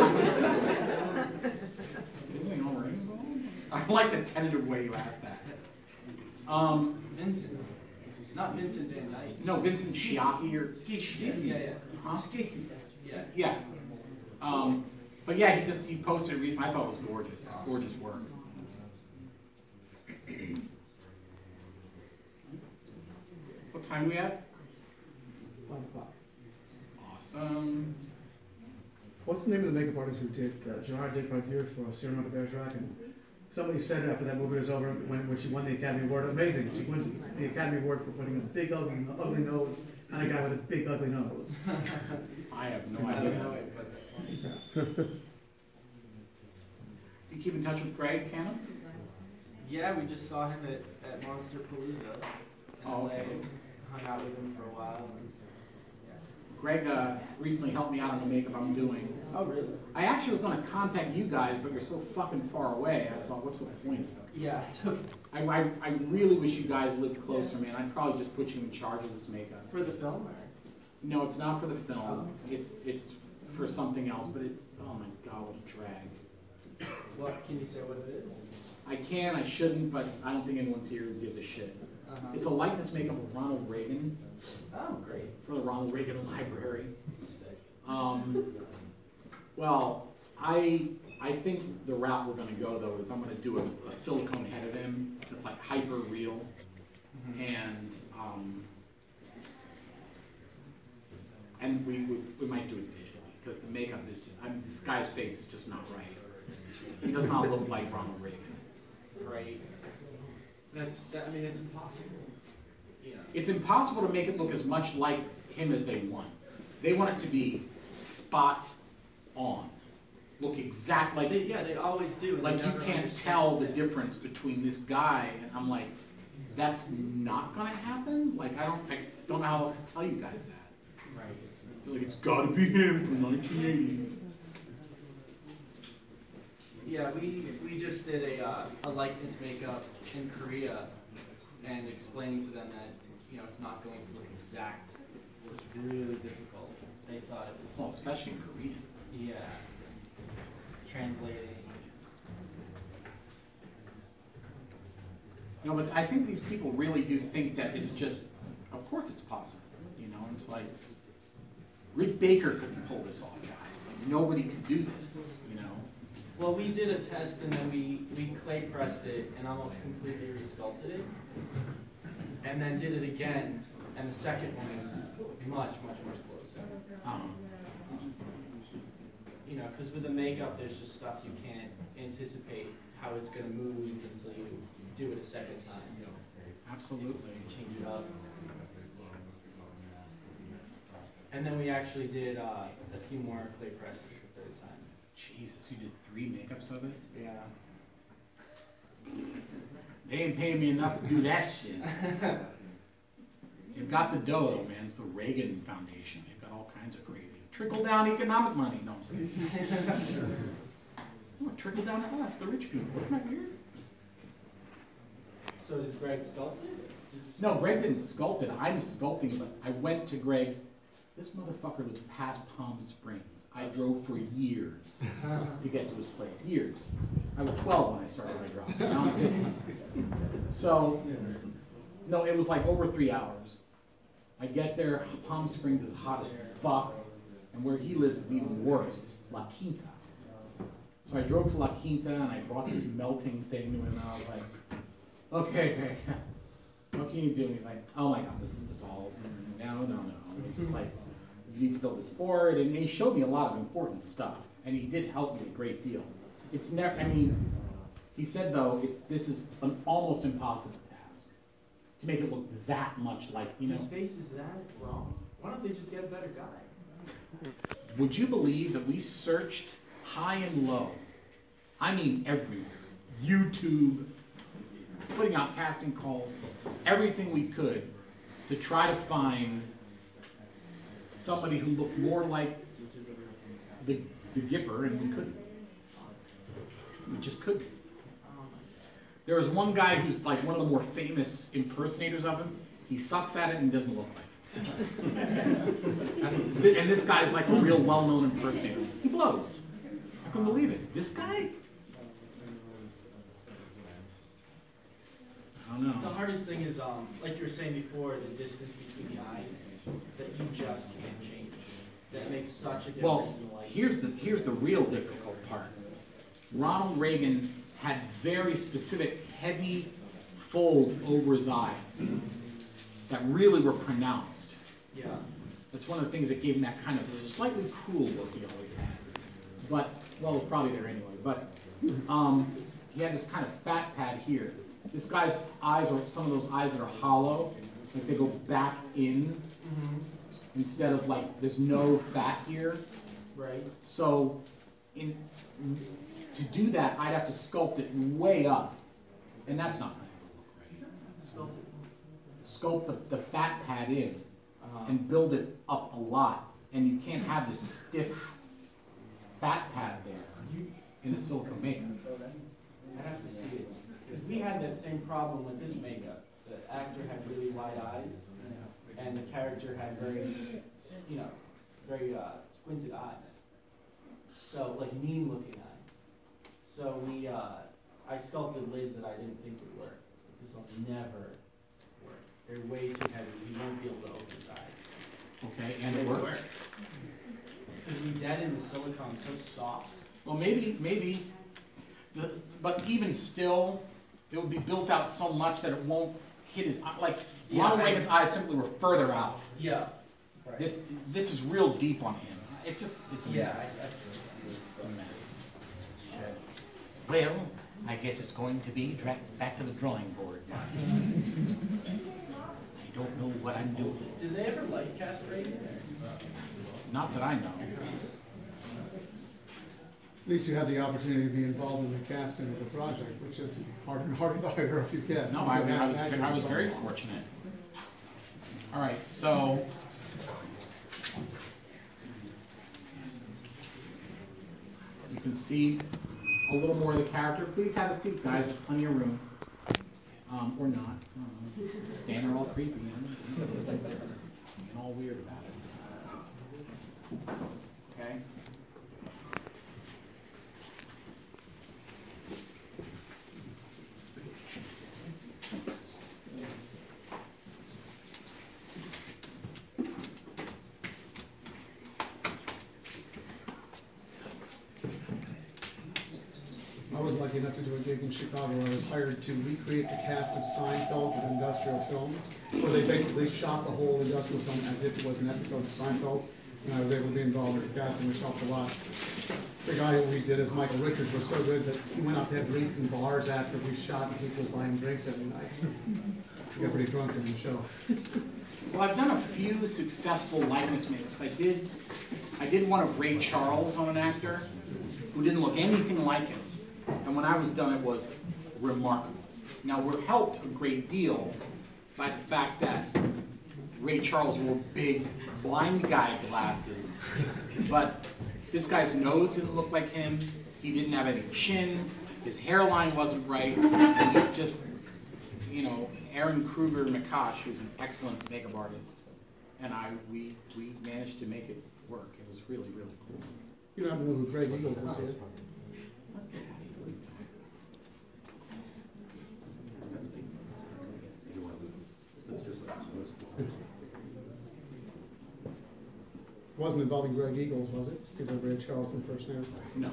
Speaker 1: Isn't he already bald? I like the tentative way you asked that.
Speaker 4: Vincent. Not Vincent Van Dyke.
Speaker 1: No, Vincent Schiapi or
Speaker 4: Yeah, yeah.
Speaker 1: Huh?
Speaker 4: Yeah.
Speaker 1: Yeah. But yeah, he posted it recently. I thought it was gorgeous. Gorgeous work. What time do we have?
Speaker 3: 5 o'clock.
Speaker 1: Awesome.
Speaker 3: What's the name of the makeup artist who did Gerard Depardieu for Cyrano de Bergerac? And somebody said after that movie was over, when she won the Academy Award, amazing. She wins the Academy Award for putting a big ugly nose on a guy with a big ugly nose.
Speaker 1: I have no
Speaker 4: I
Speaker 1: idea.
Speaker 4: don't know it, but that's funny.
Speaker 1: You keep in touch with Greg Cannon?
Speaker 4: Yeah, we just saw him at Monster Palooza in
Speaker 1: Oh,
Speaker 4: LA.
Speaker 1: okay.
Speaker 4: Hung out with him for a while. And, yeah.
Speaker 1: Greg recently helped me out on the makeup I'm doing.
Speaker 4: Oh, really?
Speaker 1: I actually was going to contact you guys, but you're so fucking far away. I thought, what's the point?
Speaker 4: Yeah, it's okay.
Speaker 1: I really wish you guys lived closer, man. I'd probably just put you in charge of this makeup.
Speaker 4: For the film, or?
Speaker 1: No, it's not for the film.
Speaker 4: Oh.
Speaker 1: It's for something else, but it's, oh my God, what a drag.
Speaker 4: What, can you say what it is?
Speaker 1: I can, I shouldn't, but I don't think anyone's here who gives a shit.
Speaker 4: Uh-huh.
Speaker 1: It's a likeness makeup of Ronald Reagan
Speaker 4: Oh, great.
Speaker 1: for the Ronald Reagan Library.
Speaker 4: Sick.
Speaker 1: Well, I think the route we're gonna go though is I'm gonna do a silicone head of him that's like hyper real, and we might do it digitally because the makeup is just, this guy's face is just not right. He does not look like Ronald Reagan.
Speaker 4: Right. I mean, it's impossible. You know.
Speaker 1: It's impossible to make it look as much like him as they want. They want it to be spot on. Look exact like
Speaker 4: They always do. and they
Speaker 1: like you
Speaker 4: never
Speaker 1: can't
Speaker 4: understand.
Speaker 1: tell the difference between this guy and I'm like, that's not gonna happen? Like I don't know how else to tell you guys that.
Speaker 4: Right.
Speaker 1: They're like, it's gotta be him from 1980.
Speaker 4: Yeah, we just did a likeness makeup in Korea, and explaining to them that, you know, it's not going to look exact was really difficult. They thought it was,
Speaker 1: Well, especially in Korean.
Speaker 4: yeah, translating.
Speaker 1: You know, but I think these people really do think that it's just, of course it's possible, you know, it's like, Rick Baker couldn't pull this off, guys. Like, nobody could do this, you know.
Speaker 4: Well, we did a test and then we clay pressed it and almost completely resculpted it. And then did it again, and the second one was much closer. You know, because with the makeup, there's just stuff you can't anticipate how it's going to move until you do it a second time. You know,
Speaker 1: Absolutely.
Speaker 4: change it up. And then we actually did a few more clay presses the third time.
Speaker 1: Jesus, you did 3 makeups of it?
Speaker 4: Yeah.
Speaker 1: They ain't paying me enough to do that shit. You've got the dough though, man. It's the Reagan Foundation. They've got all kinds of crazy trickle-down economic money. No, I'm saying. Oh, trickle down to us, the rich people. Isn't that weird?
Speaker 4: So did Greg sculpt it?
Speaker 1: No, Greg didn't sculpt it. I'm sculpting it. But I went to Greg's. This motherfucker lives past Palm Springs. I drove for years to get to his place. Years. I was 12 when I started my drive. Now I'm 50. So, no, it was like over 3 hours. I get there, Palm Springs is hot as fuck, and where he lives is even worse, La Quinta. So I drove to La Quinta and I brought this melting thing to him and I was like, okay, Greg, what can you do? And he's like, oh my God, this is just all, no. It's just like, you need to build this board, and he showed me a lot of important stuff, and he did help me a great deal. It's never, I mean, he said though, this is an almost impossible task to make it look that much like, you know.
Speaker 4: His face is that wrong. Why don't they just get a better guy?
Speaker 1: Would you believe that we searched high and low? I mean everywhere. YouTube, putting out casting calls, everything we could to try to find somebody who looked more like the Gipper, and we couldn't. We just couldn't. There was one guy who's like one of the more famous impersonators of him. He sucks at it and doesn't look like it. And this guy's like a real well-known impersonator. He blows. I couldn't believe it. This guy? I don't know.
Speaker 4: The hardest thing is, like you were saying before, the distance between the eyes that you just can't change. That makes such a difference
Speaker 1: Well,
Speaker 4: in life.
Speaker 1: here's the real difficult part. Ronald Reagan had very specific heavy folds over his eye that really were pronounced.
Speaker 4: Yeah.
Speaker 1: That's one of the things that gave him that kind of slightly cruel look he always had. But, well, it was probably there anyway. But he had this kind of fat pad here. This guy's eyes are some of those eyes that are hollow, like they go back in instead of like there's no fat here.
Speaker 4: Right.
Speaker 1: So, to do that, I'd have to sculpt it way up, and that's not going to look right. Sculpt the fat pad in and build it up a lot, and you can't have this stiff fat pad there in the silicone makeup.
Speaker 4: I'd have to see it. Because we had that same problem with this makeup. The actor had really wide eyes, and the character had very, very squinted eyes. So, like mean-looking eyes. So I sculpted lids that I didn't think would work. So this will never work. They're way too heavy. You won't be able to open his eyes.
Speaker 1: Okay, and it worked.
Speaker 4: Because we deadened the silicone so soft.
Speaker 1: Well, maybe, but even still, it would be built out so much that it won't hit his eye. Like Ronald Reagan's eyes simply were further out.
Speaker 4: Yeah. Right.
Speaker 1: This is real deep on him. It's a
Speaker 4: Yeah.
Speaker 1: mess. It's a mess. Well, I guess it's going to be back to the drawing board. I don't know what I'm doing.
Speaker 4: Did they ever light cast Reagan?
Speaker 1: Not that I know.
Speaker 3: At least you had the opportunity to be involved in the casting of the project, which is harder and harder the higher up you get.
Speaker 1: No, I was very fortunate. All right, so you can see a little more of the character. Please have a seat, guys. There's plenty of room. Or not. Stand there all creepy. Being all weird about it. Okay.
Speaker 3: I was lucky enough to do a gig in Chicago where I was hired to recreate the cast of Seinfeld with industrial films, where they basically shot the whole industrial film as if it was an episode of Seinfeld, and I was able to be involved with the casting, which helped a lot. The guy who we did as Michael Richards was so good that he went out to have drinks in bars after we shot, and people buying drinks every night. We got pretty drunk in the show.
Speaker 1: Well, I've done a few successful likeness makeups. I did one of Ray Charles on an actor who didn't look anything like him. And when I was done, it was remarkable. Now, we're helped a great deal by the fact that Ray Charles wore big blind guy glasses, but this guy's nose didn't look like him. He didn't have any chin. His hairline wasn't right. And he just, Aaron Kruger McCosh, who's an excellent makeup artist, and we managed to make it work. It was really, really cool.
Speaker 3: You don't have to know who Greg Eagles is, do you? Wasn't involving Greg Eagles, was it? Because of Ray Charleston first name?
Speaker 1: No.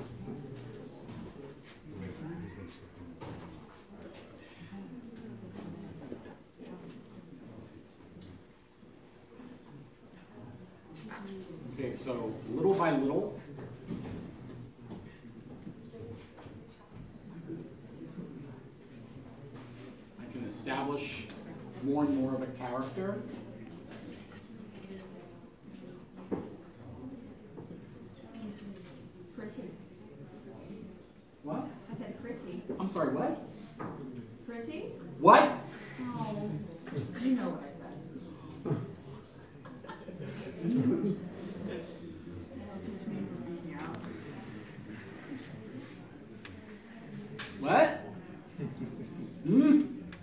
Speaker 1: Okay, so little by little, I can establish more and more of a character.
Speaker 8: Pretty.
Speaker 1: What?
Speaker 8: I said pretty.
Speaker 1: I'm sorry, what?
Speaker 8: Pretty?
Speaker 1: What?
Speaker 8: Oh, you know what I said. That'll teach me to speak out.
Speaker 1: What? Hmm?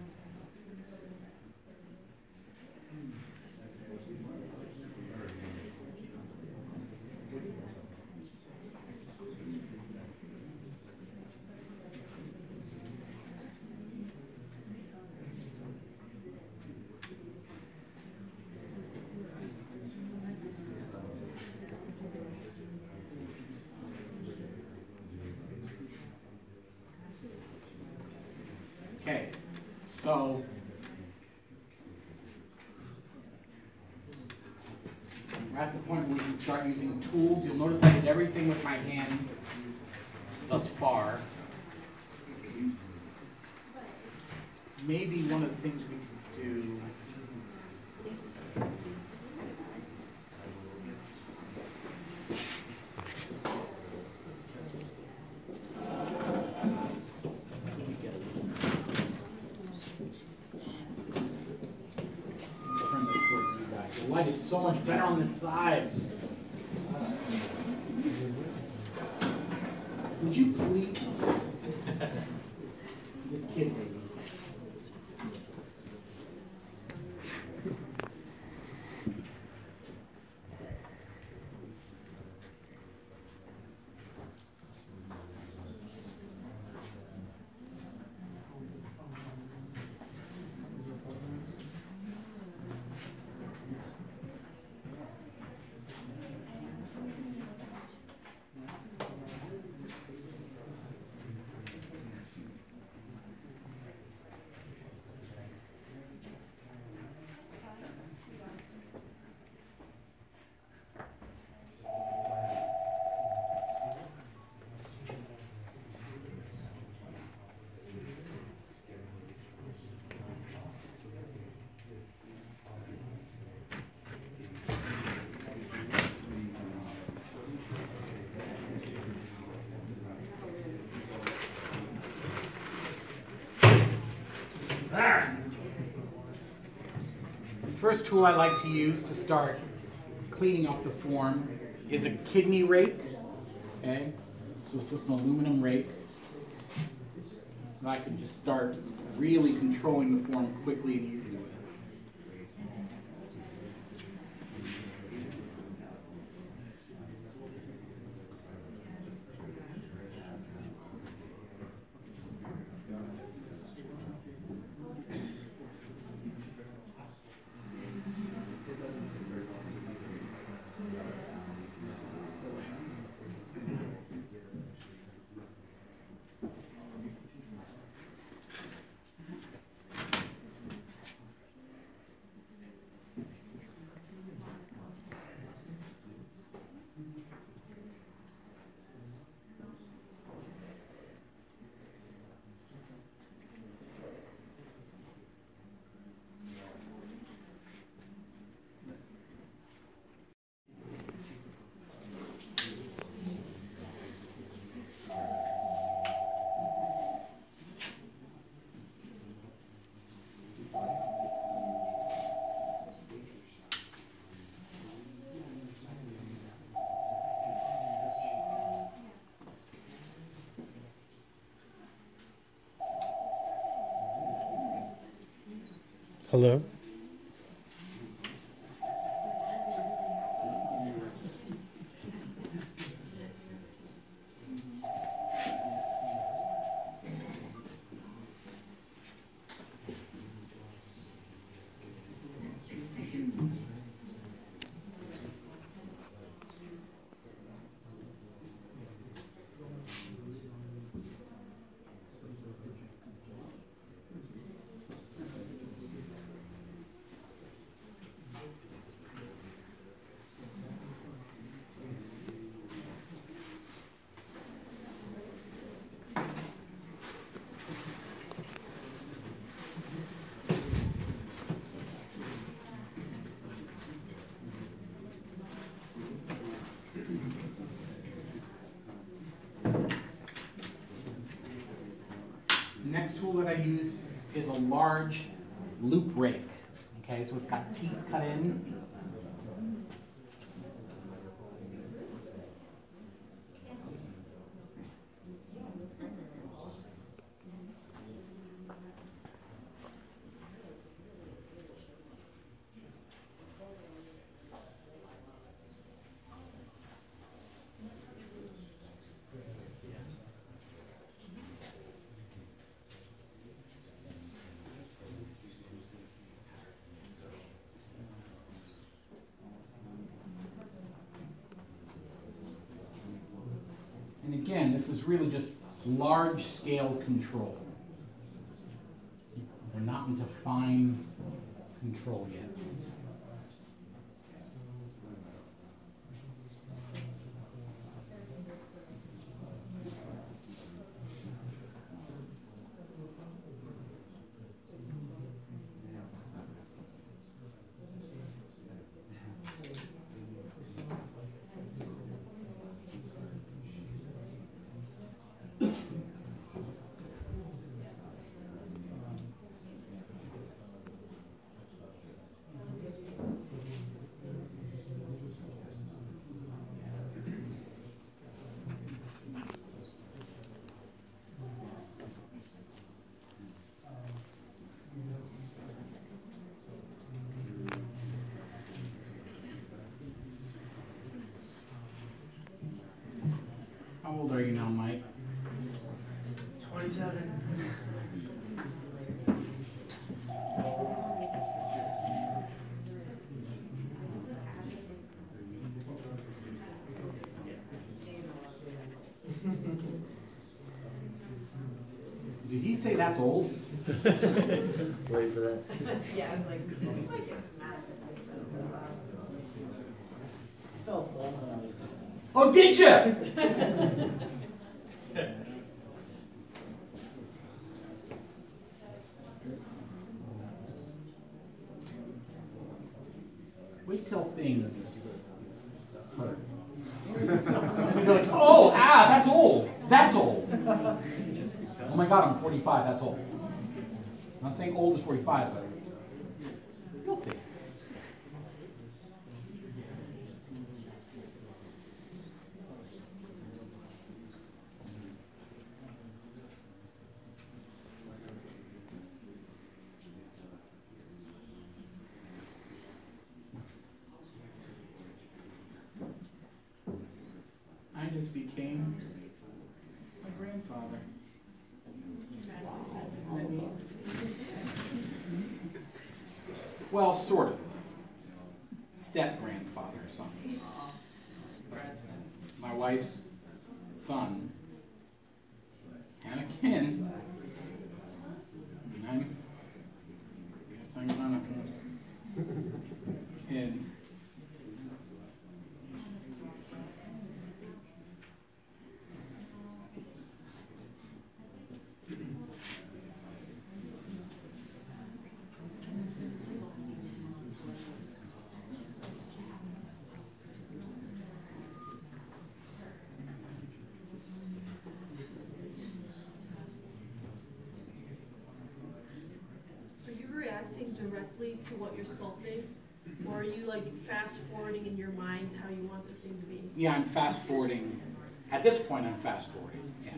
Speaker 1: Okay, so we're at the point where we can start using tools. You'll notice I did everything with my hands thus far. Maybe one of the things we could do turn this towards you guys. The light is so much better on this side. Would you please? Just kidding. first tool I like to use to start cleaning up the form is a kidney rake. Okay, so it's just an aluminum rake. So I can just start really controlling the form quickly and easily with it.
Speaker 9: Hello?
Speaker 1: The next tool that I use is a large loop rake. Okay, so it's got teeth cut in. And again, this is really just large-scale control. We're not into fine control yet. How old are you now, Mike?
Speaker 4: 27.
Speaker 1: Did he say that's old?
Speaker 9: Wait for that.
Speaker 8: Yeah, I was like, I get smashed
Speaker 1: Oh, did you? Wait till things hurt. Oh, that's old. That's old. Oh my God, I'm 45. That's old. I'm not saying old is 45, but you'll see. Well, sort of. Step-grandfather or something.
Speaker 4: Brad Smith.
Speaker 1: My wife's son, Anakin. I'm Anakin. Kid.
Speaker 2: Are you reacting directly to what you're sculpting? Or are you like fast forwarding in your mind how you want the thing to be?
Speaker 1: Yeah, I'm fast forwarding. At this point, I'm fast forwarding, yes.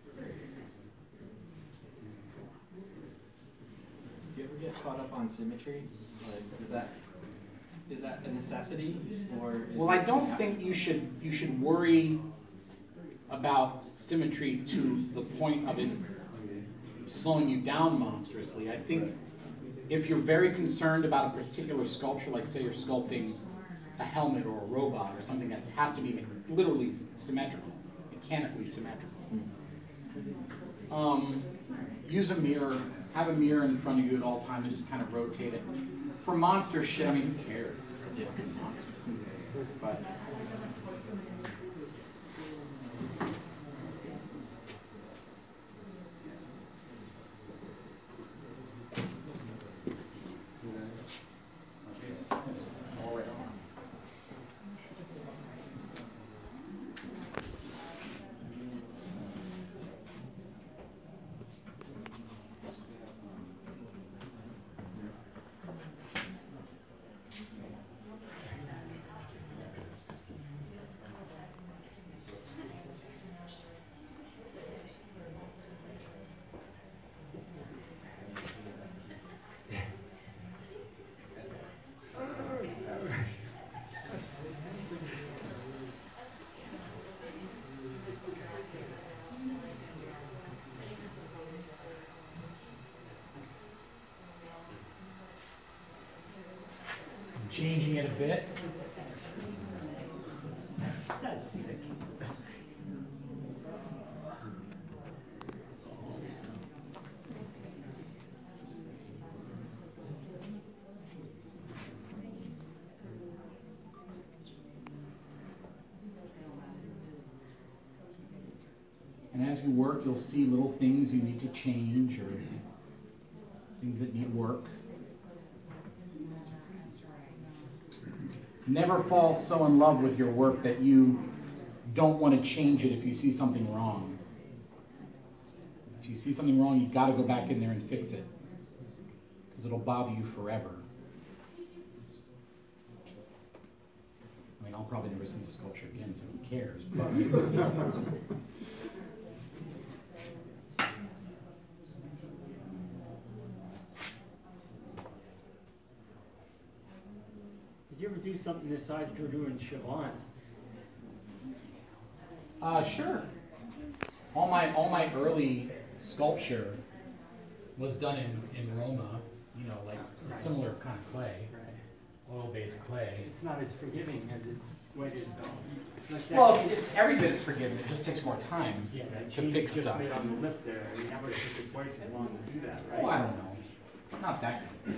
Speaker 4: Do you ever get caught up on symmetry? Like, is that a necessity, or is
Speaker 1: Well, I don't think you should worry about symmetry to the point of it slowing you down monstrously. I think if you're very concerned about a particular sculpture, like say you're sculpting a helmet or a robot or something that has to be literally symmetrical, mechanically symmetrical, use a mirror, have a mirror in front of you at all times and just kind of rotate it. For monster shit, I mean, who cares? It's a monster. But changing it a bit.
Speaker 5: That's sick.
Speaker 1: And as you work, you'll see little things you need to change or things that need work. Never fall so in love with your work that you don't want to change it if you see something wrong. If you see something wrong, you've got to go back in there and fix it, because it'll bother you forever. I mean, I'll probably never see the sculpture again, so who cares? But
Speaker 5: Did you ever do something this size you're doing Siobhan?
Speaker 1: Sure. All my early sculpture was done in Roma, you know, like a similar kind of clay, oil-based clay.
Speaker 5: It's not as forgiving as what it is though. Like that
Speaker 1: Well,
Speaker 5: change-
Speaker 1: it's every bit as forgiving. It just takes more time
Speaker 5: yeah, that
Speaker 1: to
Speaker 5: change
Speaker 1: fix
Speaker 5: you just
Speaker 1: stuff.
Speaker 5: made on the lip there. I mean, that would have taken twice as long to do that, right?
Speaker 1: Oh, I don't know. Not that good.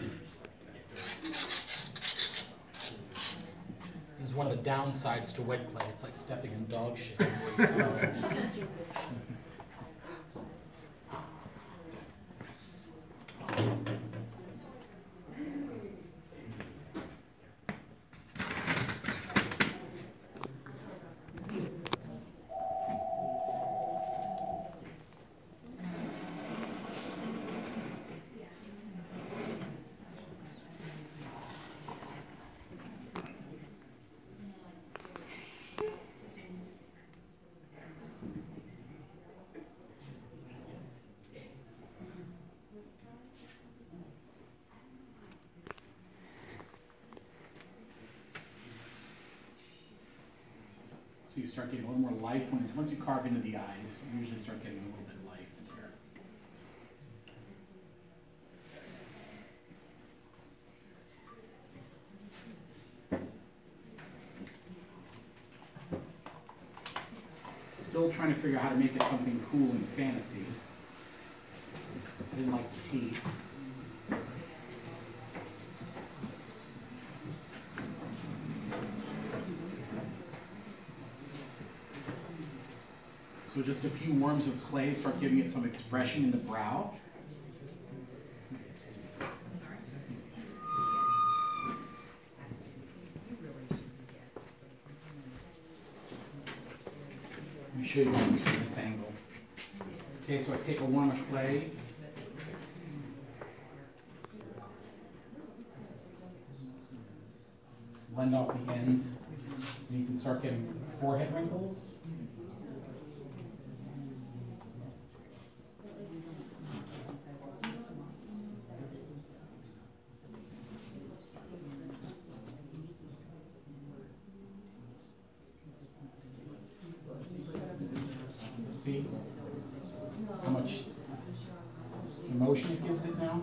Speaker 1: This is one of the downsides to wet clay. It's like stepping in dog shit. So you start getting a little more life once you carve into the eyes. You usually start getting a little bit of life in there. still trying to figure out how to make it something cool and fantasy. I didn't like the teeth. So just a few worms of clay start giving it some expression in the brow. Let me show you from this angle. Okay, so I take a worm of clay. Blend off the ends, and you can start getting forehead wrinkles. See how much emotion it gives it now?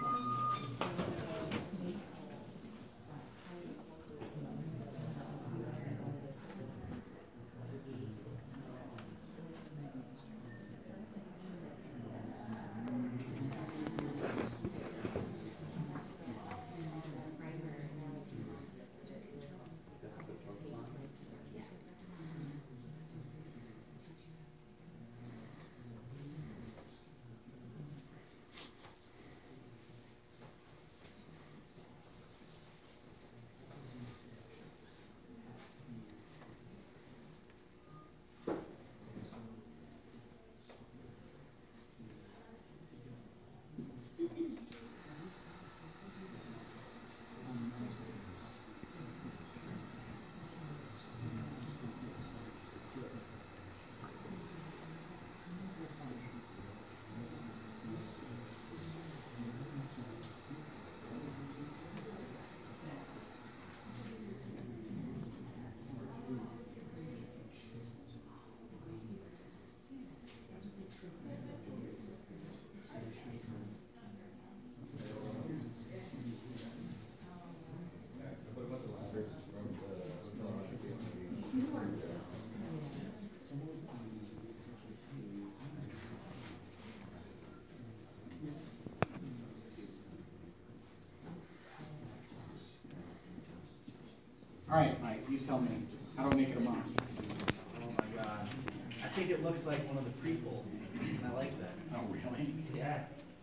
Speaker 1: All right, Mike, you tell me. How do I make it a monster?
Speaker 4: Oh my god. I think it looks like one of the prequel. I like that.
Speaker 1: Oh, really?
Speaker 4: Yeah.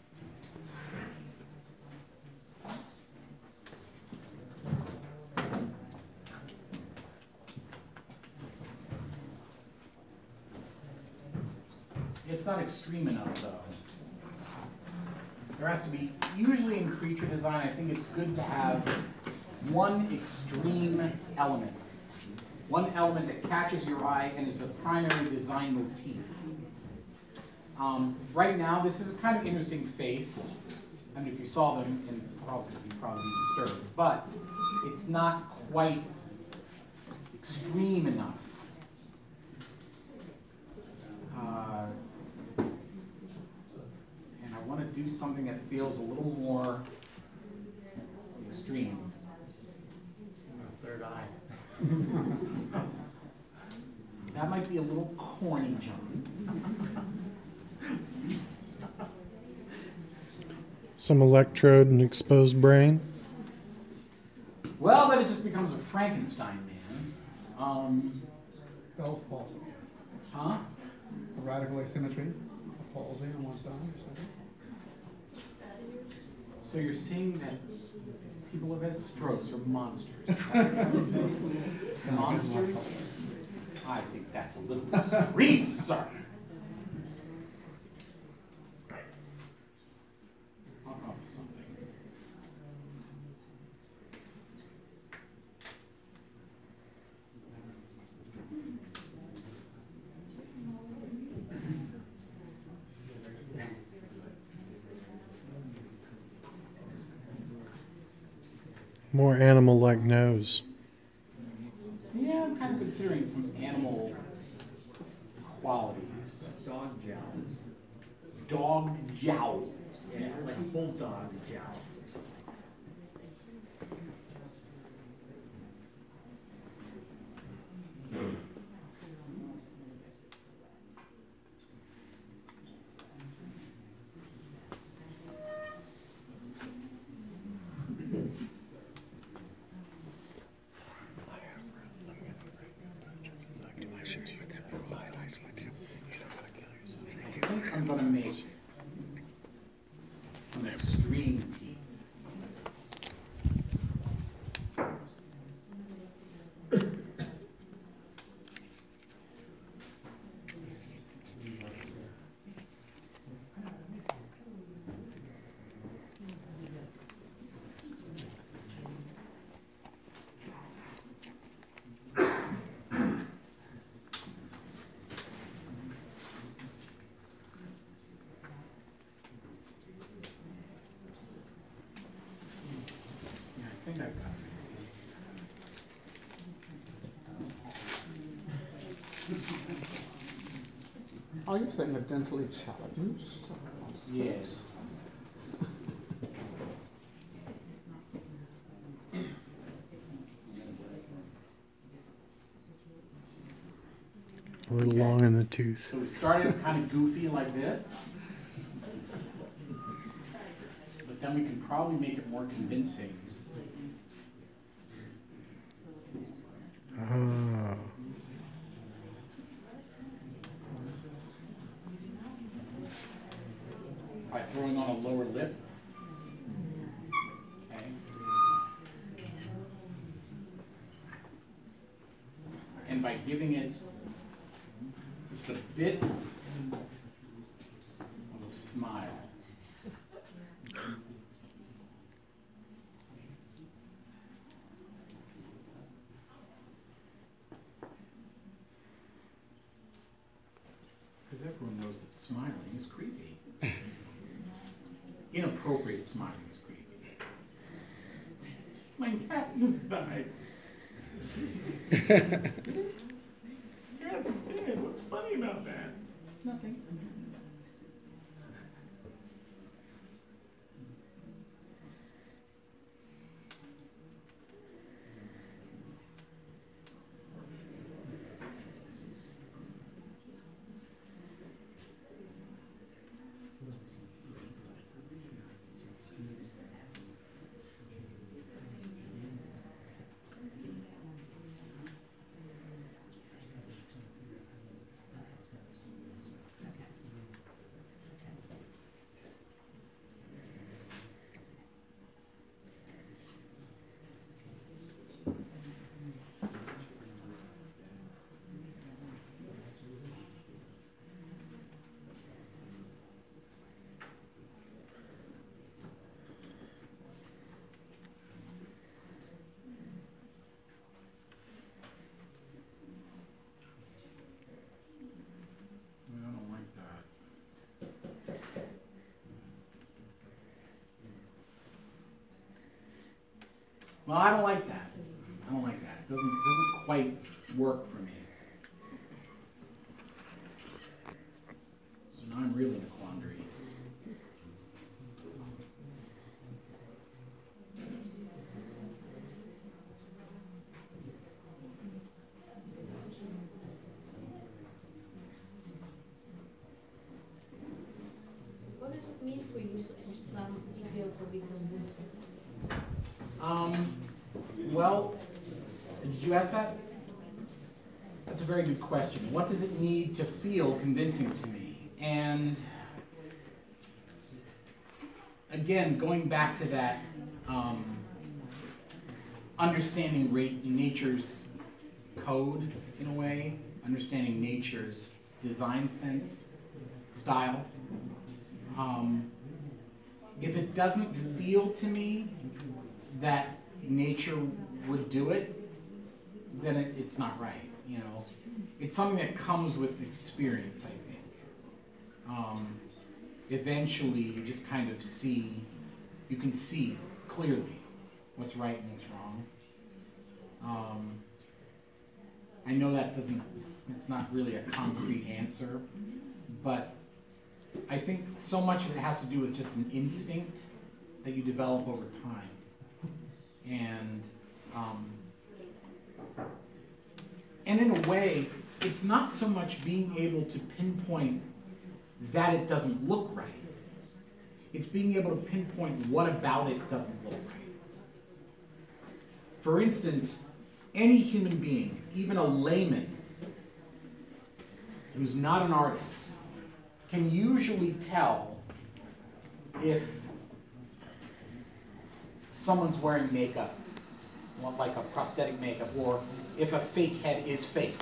Speaker 1: It's not extreme enough, though. There has to be, usually in creature design, I think it's good to have one extreme element. One element that catches your eye and is the primary design motif. Right now, this is a kind of interesting face. I mean, if you saw them, you'd probably be disturbed. But it's not quite extreme enough. And I want to do something that feels a little more extreme.
Speaker 4: Third eye.
Speaker 1: That might be a little corny, John.
Speaker 9: Some electrode and exposed brain.
Speaker 1: Well, then it just becomes a Frankenstein man.
Speaker 3: Bell's palsy.
Speaker 1: Huh?
Speaker 3: A radical asymmetry, a palsy on one side or something.
Speaker 1: So you're saying that people who have had strokes are monsters? Monsters? I think that's a little extreme, sir. I'll come up with something.
Speaker 9: More animal-like nose.
Speaker 1: Yeah, I'm kind of considering some animal qualities.
Speaker 5: Dog jowls.
Speaker 1: Dog jowl.
Speaker 5: Yeah, like a bulldog jowl.
Speaker 1: I think I'm gonna make some extreme teeth. Yeah, I think I've got it.
Speaker 3: Oh, you're saying they're dentally challenged?
Speaker 1: Yes.
Speaker 9: A little long in the tooth.
Speaker 1: So we started kind of goofy like this, but then we can probably make it more convincing.
Speaker 9: Ah.
Speaker 1: By throwing on a lower lip. Okay. And by giving it just a bit of a smile. Because everyone knows that smiling is creepy. Inappropriate smiling is creepy. My cat just died. Cat's dead. What's funny about that? Nothing. I don't like that. Well, I don't like that. I don't like that. It doesn't quite work for me. So now I'm really in a quandary.
Speaker 8: What does it mean for you for some people to be convinced?
Speaker 1: Well, did you ask that? That's a very good question. What does it need to feel convincing to me? And again, going back to that understanding nature's code in a way, understanding nature's design sense, style. If it doesn't feel to me that nature would do it, then it's not right, you know. It's something that comes with experience, I think. Eventually, you just kind of you can see clearly what's right and what's wrong. I know it's not really a concrete answer, but I think so much of it has to do with just an instinct that you develop over time. And in a way, it's not so much being able to pinpoint that it doesn't look right. It's being able to pinpoint what about it doesn't look right. For instance, any human being, even a layman, who's not an artist can usually tell if someone's wearing makeup, like a prosthetic makeup, or if a fake head is fake.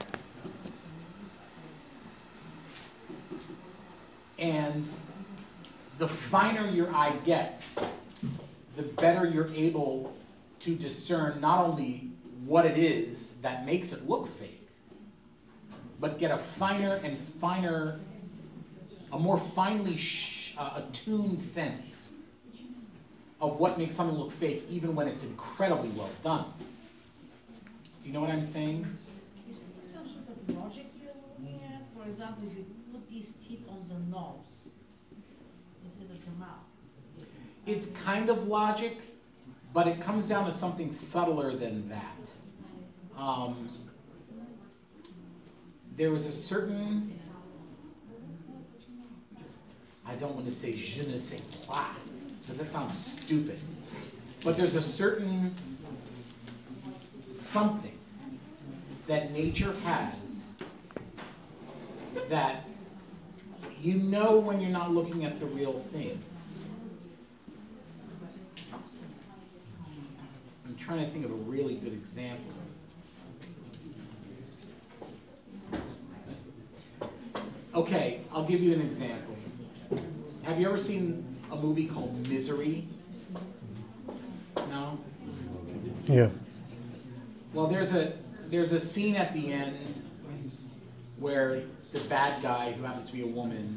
Speaker 1: And the finer your eye gets, the better you're able to discern not only what it is that makes it look fake, but get a finer and finer, a more finely attuned sense of what makes something look fake, even when it's incredibly well done. Do you know what I'm saying?
Speaker 8: Is it some sort of logic you're looking at? For example, if you put these teeth on the nose instead of the mouth.
Speaker 1: It's kind of logic, but it comes down to something subtler than that. There was a certain, I don't want to say je ne sais quoi, because that sounds stupid, but there's a certain something that nature has that you know when you're not looking at the real thing. I'm trying to think of a really good example. Okay, I'll give you an example. Have you ever seen a movie called Misery? No?
Speaker 9: Yeah.
Speaker 1: Well, there's a scene at the end where the bad guy, who happens to be a woman,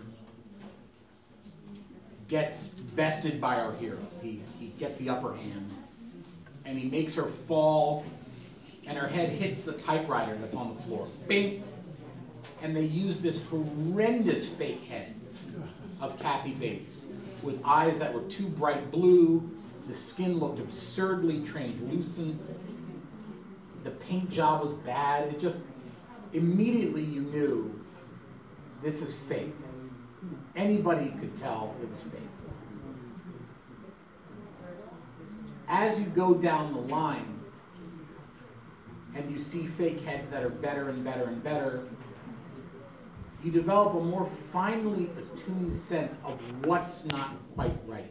Speaker 1: gets bested by our hero. He gets the upper hand, and he makes her fall, and her head hits the typewriter that's on the floor. Bing! And they use this horrendous fake head of Kathy Bates with eyes that were too bright blue. The skin looked absurdly translucent. The paint job was bad. It just, immediately you knew this is fake. Anybody could tell it was fake. As you go down the line and you see fake heads that are better and better and better, you develop a more finely attuned sense of what's not quite right.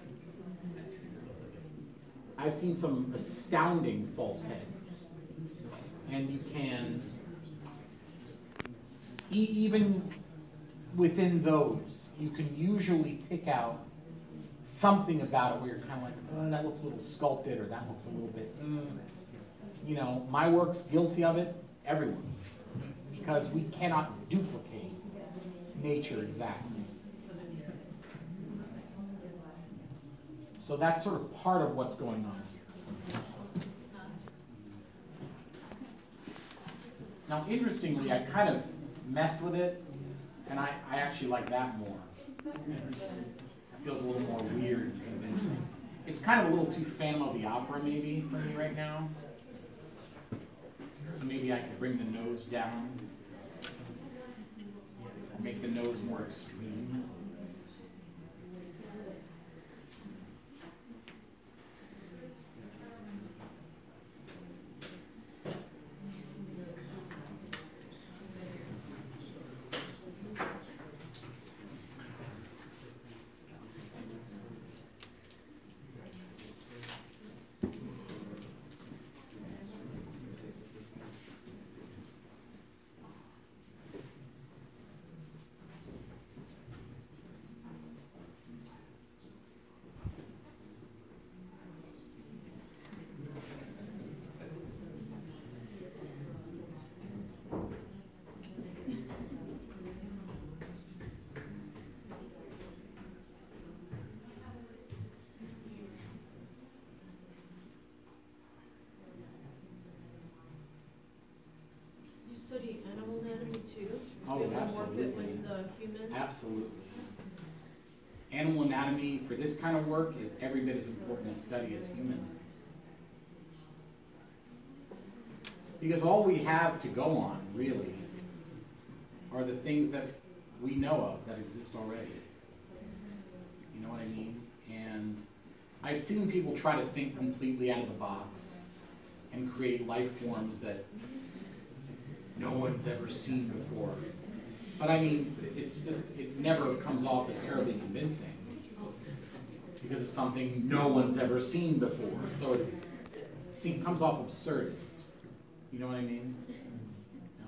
Speaker 1: I've seen some astounding false heads. And you can, even within those, you can usually pick out something about it where you're kind of like, oh, that looks a little sculpted, or that looks a little bit, you know, my work's guilty of it, everyone's. Because we cannot duplicate nature exactly. So that's sort of part of what's going on here. Now, interestingly, I kind of messed with it, and I actually like that more. It feels a little more weird and convincing. It's kind of a little too Phantom of the Opera, maybe, for me right now. So maybe I could bring the nose down, make the nose more extreme.
Speaker 2: Study animal anatomy too?
Speaker 1: Oh,
Speaker 2: Be able to morph
Speaker 1: absolutely.
Speaker 2: it with the human?
Speaker 1: Absolutely. Animal anatomy for this kind of work is every bit as important a study as human. Because all we have to go on, really, are the things that we know of that exist already. You know what I mean? And I've seen people try to think completely out of the box and create life forms that no one's ever seen before. But I mean, it never comes off as terribly convincing because it's something no one's ever seen before. So it comes off absurdist. You know what I mean? No?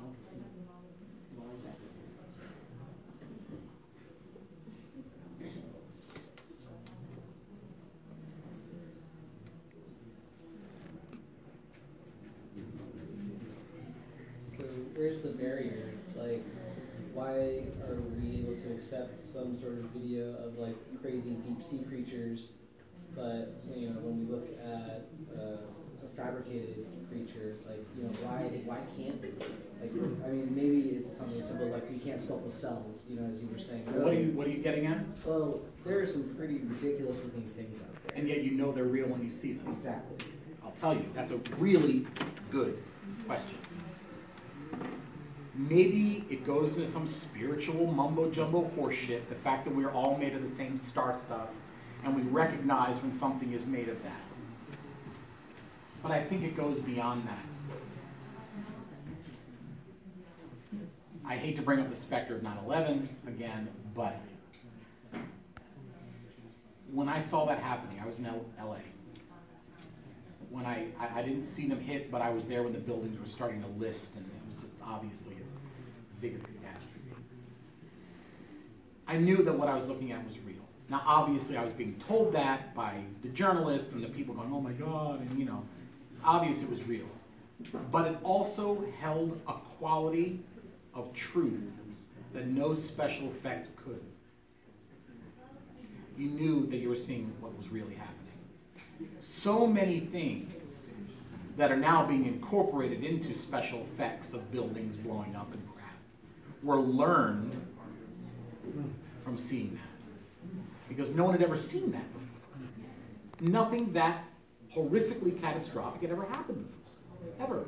Speaker 10: So where's the barrier? Like, why are we able to accept some sort of video of like crazy deep sea creatures, but you know when we look at a fabricated creature, like you know why can't we? Like I mean maybe it's something simple like you can't sculpt with cells, you know, as you were saying.
Speaker 1: What are you getting at?
Speaker 10: Well, there are some pretty ridiculous looking things out there.
Speaker 1: And yet you know they're real when you see them.
Speaker 10: Exactly.
Speaker 1: I'll tell you, that's a really good question. Maybe it goes into some spiritual mumbo-jumbo horseshit, the fact that we're all made of the same star stuff, and we recognize when something is made of that. But I think it goes beyond that. I hate to bring up the specter of 9/11 again, but when I saw that happening, I was in LA. When I didn't see them hit, but I was there when the buildings were starting to list, and it was just obviously the biggest catastrophe. I knew that what I was looking at was real. Now, obviously, I was being told that by the journalists and the people going, oh my God, and you know, it's obvious it was real. But it also held a quality of truth that no special effect could. You knew that you were seeing what was really happening. So many things that are now being incorporated into special effects of buildings blowing up and crap were learned from seeing that. Because no one had ever seen that before. Nothing that horrifically catastrophic had ever happened before. Ever.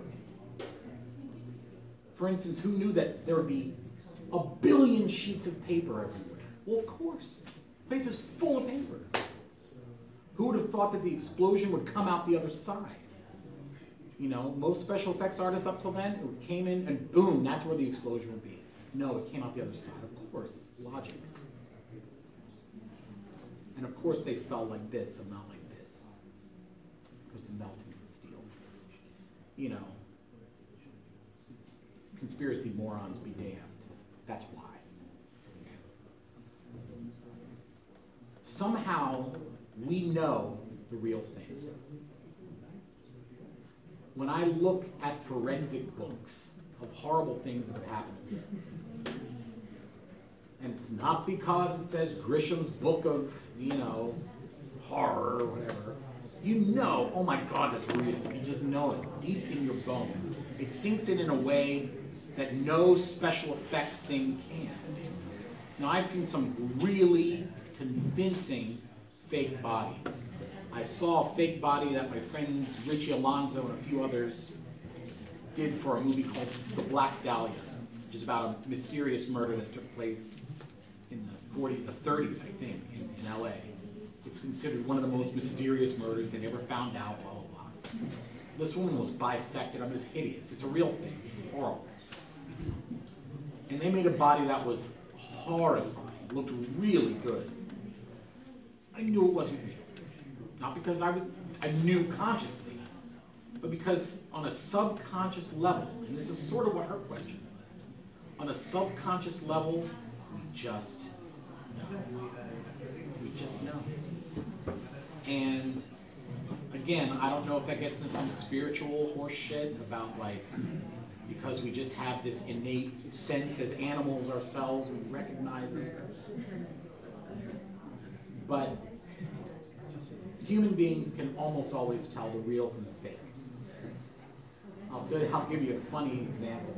Speaker 1: For instance, who knew that there would be a billion sheets of paper everywhere? Well, of course. The place is full of paper. Who would have thought that the explosion would come out the other side? You know, most special effects artists up till then, it came in and boom, that's where the explosion would be. No, it came out the other side. Of course, logic. And of course they fell like this and not like this. Because of the melting of the steel. You know, conspiracy morons be damned. That's why. Somehow, we know the real thing. When I look at forensic books of horrible things that have happened, and it's not because it says Grisham's book of, you know, horror or whatever, you know, oh my God, that's real. You just know it deep in your bones. It sinks in a way that no special effects thing can. Now, I've seen some really convincing fake bodies. I saw a fake body that my friend Richie Alonso and a few others did for a movie called The Black Dahlia, which is about a mysterious murder that took place in the 30s, I think, in LA. It's considered one of the most mysterious murders. They never found out, blah, blah, blah. This woman was bisected. I mean, it's hideous. It's a real thing. It's horrible. And they made a body that was horrifying. It looked really good. I knew it wasn't real. Not because I knew consciously, but because on a subconscious level, and this is sort of what her question was, on a subconscious level, we just know. We just know. And again, I don't know if that gets into some spiritual horse shit about like, because we just have this innate sense as animals ourselves, we recognize it. But human beings can almost always tell the real from the fake. I'll give you a funny example.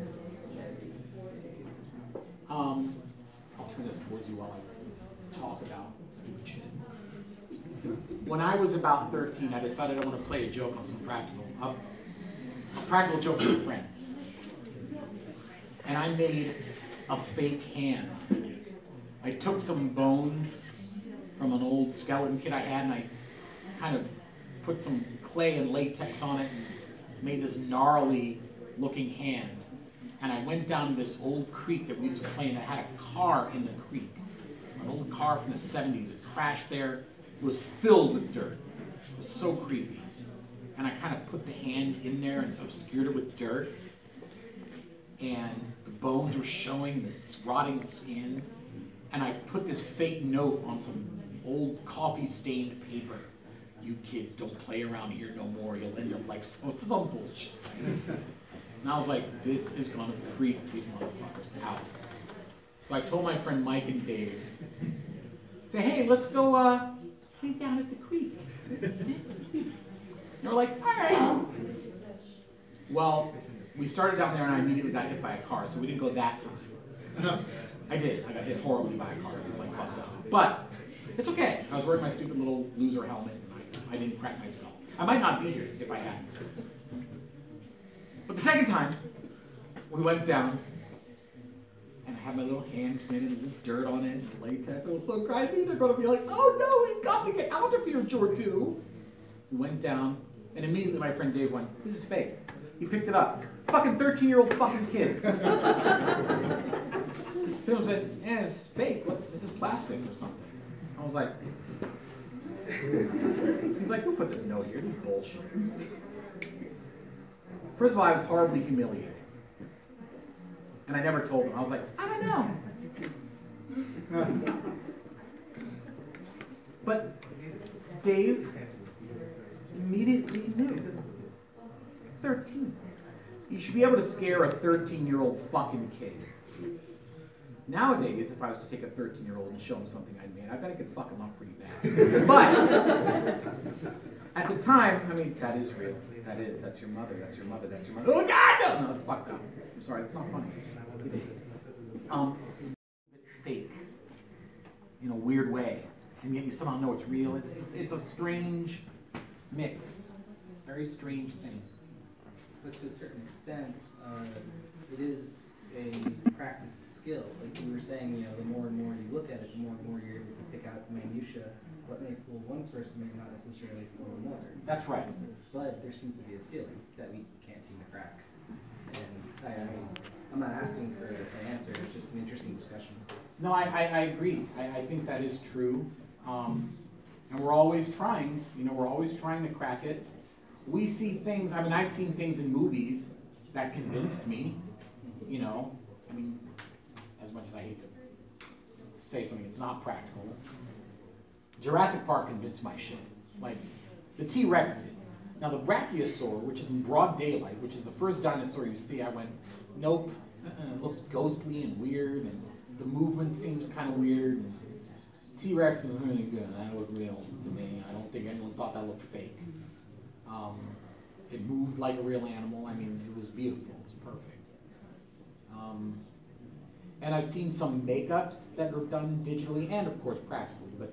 Speaker 1: I'll turn this towards you while I talk about stupid shit. When I was about 13, I decided I want to play a joke on some a practical joke with friends. And I made a fake hand. I took some bones from an old skeleton kit I had, and I kind of put some clay and latex on it and made this gnarly looking hand. And I went down this old creek that we used to play in that had a car in the creek. An old car from the 70s. It crashed there. It was filled with dirt. It was so creepy. And I kind of put the hand in there and so obscured it with dirt. And the bones were showing, this rotting skin. And I put this fake note on some old coffee-stained paper. You kids don't play around here no more. You'll end up like some bullshit. And I was like, this is gonna freak these motherfuckers out. So I told my friend Mike and Dave, say, hey, let's go play down at the creek. They were like, all right. Well, we started down there and I immediately got hit by a car, so we didn't go that time. I did. I got hit horribly by a car. It was like fucked up. But it's okay. I was wearing my stupid little loser helmet and I didn't crack my skull. I might not be here if I hadn't. But the second time, we went down and I had my little hand committed with dirt on it and latex. It was so crazy. They're going to be like, oh no, we've got to get out of here, Jordu. We went down and immediately my friend Dave went, this is fake. He picked it up. Fucking 13-year-old fucking kid. Phil said, yeah, it's fake. What? This is plastic or something. I was like, he's like, who put this note here? This is bullshit. First of all, I was horribly humiliated. And I never told him. I was like, I don't know. But Dave immediately knew. 13. You should be able to scare a 13-year-old fucking kid. Nowadays, if I was to take a 13-year-old and show him something I made, I bet I could fuck him up pretty bad. But at the time, I mean, that is real. That is. That's your mother. That's your mother. That's your mother. Oh God, no, it's fucked up. I'm sorry, it's not funny. It is. It's fake in a weird way, and yet you somehow know it's real. It's a strange mix. Very strange thing.
Speaker 10: But to a certain extent, it is a practiced skill. Like you were saying, the more and more you look at it, the more and more you're able to pick out the minutiae. What may fool one person may not necessarily fool another.
Speaker 1: That's right.
Speaker 10: But there seems to be a ceiling that we can't seem to crack. And I'm not asking for an answer, it's just an interesting discussion.
Speaker 1: No, I agree. I think that is true. And we're always trying, we're always trying to crack it. We see things, I've seen things in movies that convinced me, as much as I hate to say something, it's not practical. Jurassic Park convinced my shit. Like, the T-Rex did. Now, the Brachiosaur, which is in broad daylight, which is the first dinosaur you see, I went, nope, it looks ghostly and weird, and the movement seems kind of weird. And T-Rex was really good. That looked real to me. I don't think anyone thought that looked fake. It moved like a real animal. It was beautiful. It was perfect. And I've seen some makeups that are done digitally and, of course, practically. But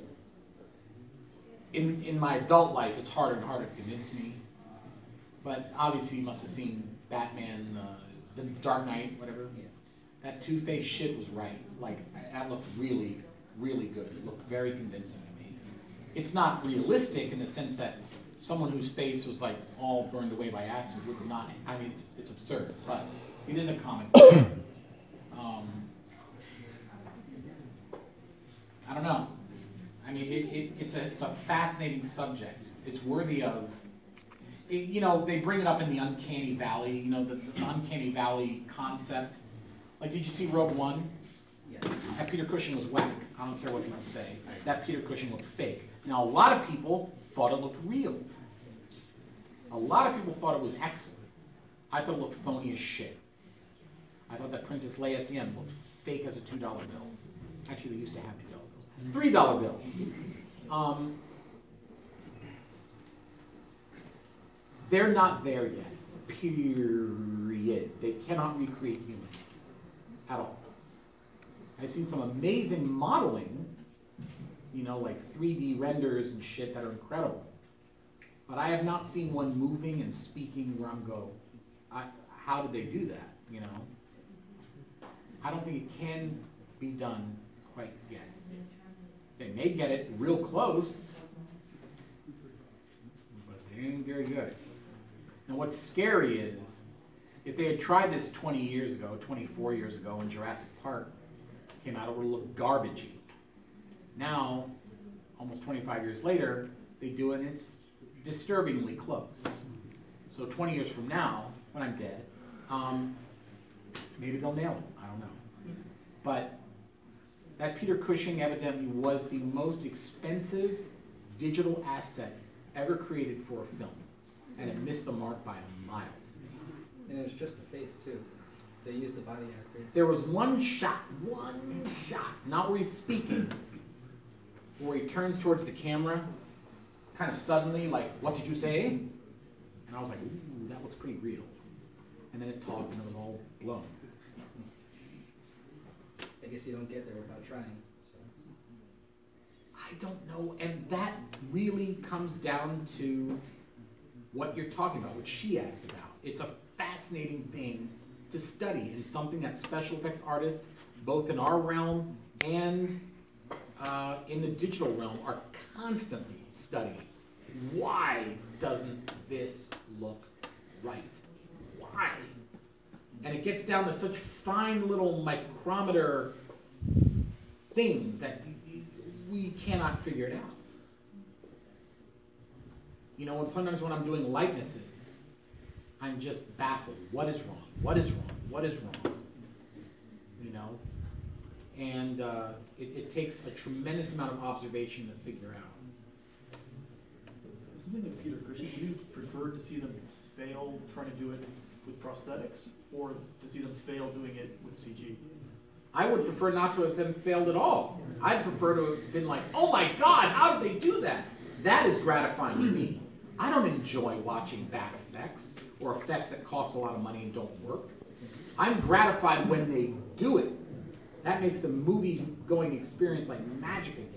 Speaker 1: in my adult life, it's harder and harder to convince me. But obviously, you must have seen Batman, The Dark Knight, whatever. Yeah. That Two-Face shit was right. Like, that looked really, really good. It looked very convincing to me. It's not realistic in the sense that someone whose face was like all burned away by acid would not. It's absurd, but it is a comic book. I don't know. It's a fascinating subject. It's worthy of. They bring it up in the Uncanny Valley. The Uncanny Valley concept. Like, did you see Rogue One?
Speaker 10: Yes.
Speaker 1: That Peter Cushing was whack. I don't care what people say. That Peter Cushing looked fake. Now, a lot of people thought it looked real. A lot of people thought it was excellent. I thought it looked phony as shit. I thought that Princess Leia at the end looked fake as a $2 bill. Actually, they used to have $2 bills. $3 bill. They're not there yet. Period. They cannot recreate humans at all. I've seen some amazing modeling, like 3D renders and shit that are incredible. But I have not seen one moving and speaking where I'm how did they do that, I don't think it can be done quite yet. They may get it real close, but they ain't very good. Now what's scary is If they had tried this 20 years ago, 24 years ago, when Jurassic Park came out, it would have looked garbagey. Now, almost 25 years later, they do it and it's disturbingly close. So 20 years from now, when I'm dead, maybe they'll nail it. I don't know. But that Peter Cushing evidently was the most expensive digital asset ever created for a film. And it missed the mark by a mile.
Speaker 10: And it was just the face too. They used the body actor.
Speaker 1: There was one shot, not where he's speaking, where he turns towards the camera, kind of suddenly, like, what did you say? And I was like, ooh, that looks pretty real. And then it talked and it was all blown.
Speaker 10: I guess you don't get there without trying. So.
Speaker 1: I don't know, and that really comes down to what you're talking about, what she asked about. It's a fascinating thing to study, and something that special effects artists, both in our realm and in the digital realm, are constantly studying. Why doesn't this look right? Why? And it gets down to such fine little micrometer things that we cannot figure it out. You know, and sometimes when I'm doing likenesses, I'm just baffled. What is wrong? What is wrong? What is wrong? You know? And it takes a tremendous amount of observation to figure out.
Speaker 11: Something with Peter Cushing, do you prefer to see them fail trying to do it with prosthetics, or to see them fail doing it with CG?
Speaker 1: I would prefer not to have them failed at all. I'd prefer to have been like, oh my God, how did they do that? That is gratifying to me. I don't enjoy watching bad effects or effects that cost a lot of money and don't work. I'm gratified when they do it. That makes the movie-going experience like magic again.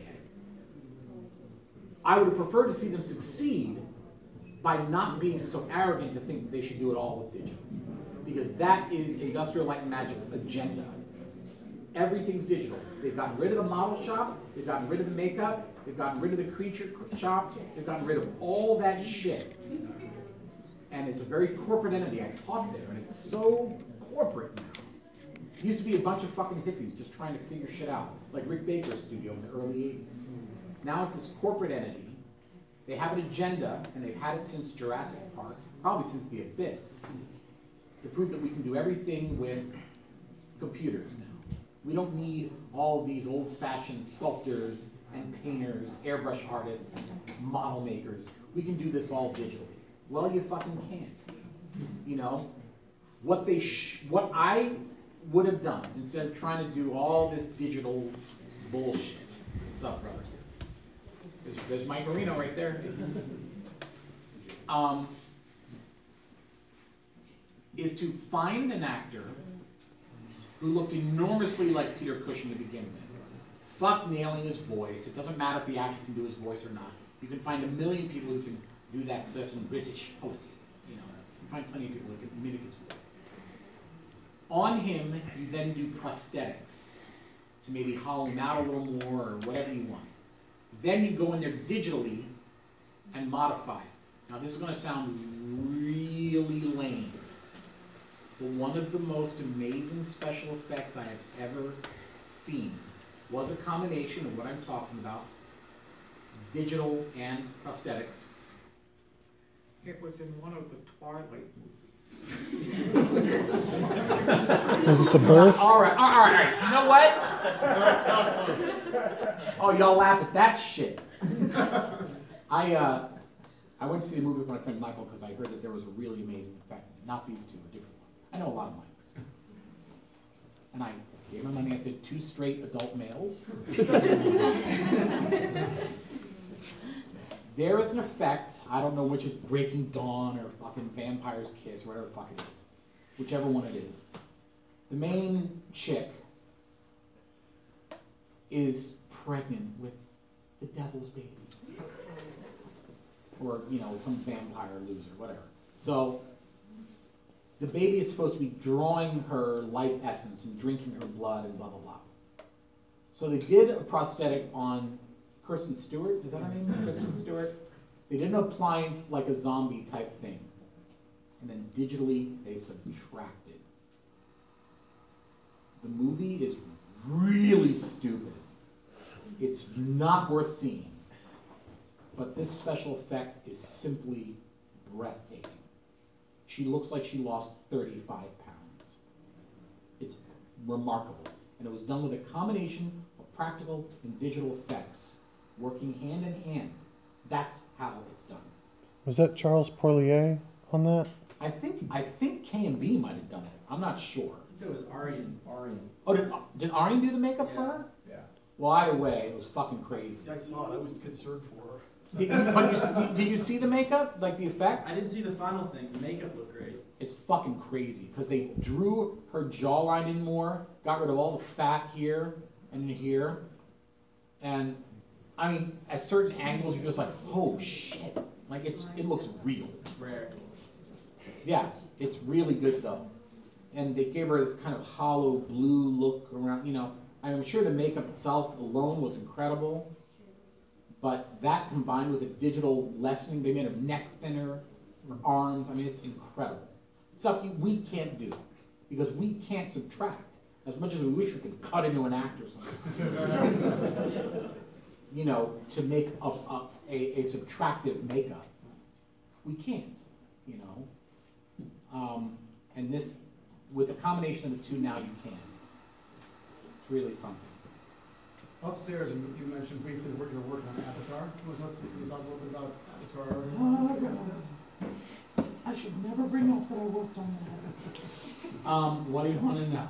Speaker 1: I would have preferred to see them succeed by not being so arrogant to think that they should do it all with digital. Because that is Industrial Light and Magic's agenda. Everything's digital. They've gotten rid of the model shop, they've gotten rid of the makeup, they've gotten rid of the creature shop, they've gotten rid of all that shit. And it's a very corporate entity. I taught there, and it's so corporate now. It used to be a bunch of fucking hippies just trying to figure shit out, like Rick Baker's studio in the early 80s. Now it's this corporate entity. They have an agenda, and they've had it since Jurassic Park, probably since The Abyss, to prove that we can do everything with computers now. We don't need all of these old-fashioned sculptors and painters, airbrush artists, model makers. We can do this all digitally. Well, you fucking can't. You know, what I would have done instead of trying to do all this digital bullshit. What's up, brother? There's Mike Marino right there. Is to find an actor who looked enormously like Peter Cushing to begin with. Fuck nailing his voice. It doesn't matter if the actor can do his voice or not. You can find a million people who can do that stuff in British poetry. You know, you find plenty of people who can mimic his voice. On him, you then do prosthetics to maybe hollow him out a little more or whatever you want. Then you go in there digitally and modify it. Now this is going to sound really lame, but one of the most amazing special effects I have ever seen was a combination of what I'm talking about, digital and prosthetics. It was in one of the Twilight movies.
Speaker 9: Was it The Birth?
Speaker 1: All right. You know what? Oh, y'all laugh at that shit. I went to see the movie with my friend Michael because I heard that there was a really amazing effect. Not these two, a different one. I know a lot of mics. And I gave my money. I said, 2 straight adult males. There is an effect, I don't know which is Breaking Dawn or fucking Vampire's Kiss, or whatever the fuck it is. Whichever one it is. The main chick is pregnant with the devil's baby. Or, you know, some vampire loser, whatever. So, the baby is supposed to be drawing her life essence and drinking her blood and blah, blah, blah. So they did a prosthetic on Kristen Stewart, is that her name? Kristen Stewart? They did an appliance like a zombie type thing. And then digitally they subtracted. The movie is really stupid. It's not worth seeing. But this special effect is simply breathtaking. She looks like she lost 35 pounds. It's remarkable. And it was done with a combination of practical and digital effects working hand in hand. That's how it's done.
Speaker 9: Was that Charles Porlier on that?
Speaker 1: I think K&B might have done it. I'm not sure.
Speaker 4: It was Arian.
Speaker 1: Oh, did Arian do the makeup for her?
Speaker 4: Yeah.
Speaker 1: Well, either way, it was fucking crazy.
Speaker 11: Yeah, I saw it, I was concerned for her.
Speaker 1: Did you see the makeup? Like the effect?
Speaker 4: I didn't see the final thing. The makeup looked great.
Speaker 1: It's fucking crazy because they drew her jawline in more, got rid of all the fat here and here, and I mean, at certain angles you're just like, oh shit, like it looks real.
Speaker 4: It's rare.
Speaker 1: Yeah, it's really good though, and they gave her this kind of hollow blue look around. You know, I'm sure the makeup itself alone was incredible, but that combined with the digital lessening, they made her neck thinner, her arms. I mean, it's incredible. Stuff we can't do because we can't subtract as much as we wish we could cut into an act or something. You know, to make a subtractive makeup, we can't. You know, and this with the combination of the two now you can. It's really something.
Speaker 3: Upstairs, you mentioned briefly what you're working on Avatar. Can you talk a little bit about Avatar?
Speaker 1: I should never bring up that I worked on that. What do you want to know?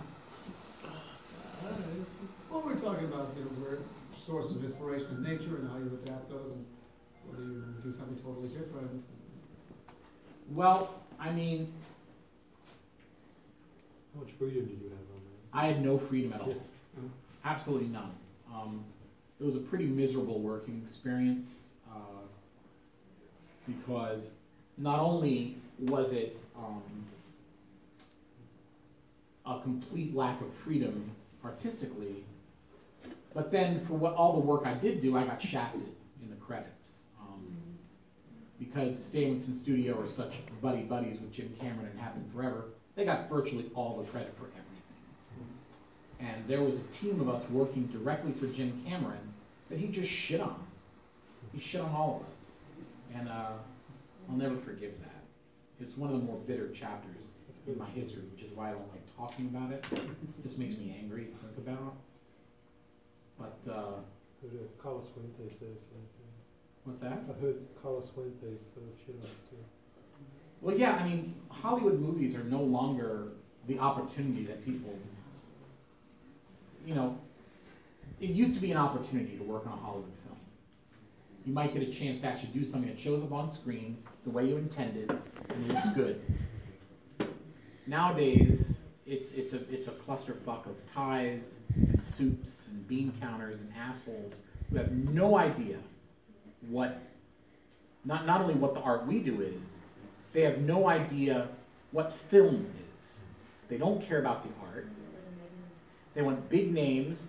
Speaker 3: Well, we're talking about where sources of inspiration in nature and how you adapt those, and whether you do something totally different.
Speaker 1: Well, I mean,
Speaker 9: How much freedom did you have on that?
Speaker 1: I had no freedom at all. Absolutely none. It was a pretty miserable working experience because not only was it a complete lack of freedom artistically, but then for all the work I did do, I got shafted in the credits. Because Stapleton Studio are such buddies with Jim Cameron and have been forever, they got virtually all the credit for everything. And there was a team of us working directly for Jim Cameron that he just shit on. He shit on all of us. And I'll never forgive that. It's one of the more bitter chapters in my history, which is why I don't like talking about it. It just makes me angry to think about. But,
Speaker 9: Carlos Fuentes says
Speaker 1: what's that?
Speaker 9: I heard Carlos Fuentes shit on it too.
Speaker 1: Well, yeah, I mean, Hollywood movies are no longer the opportunity that people, you know, it used to be an opportunity to work on a Hollywood film. You might get a chance to actually do something that shows up on screen the way you intended and it looks good. Nowadays, it's a clusterfuck of ties and suits and bean counters and assholes who have no idea what, not only what the art we do is, they have no idea what film is. They don't care about the art. They want big names,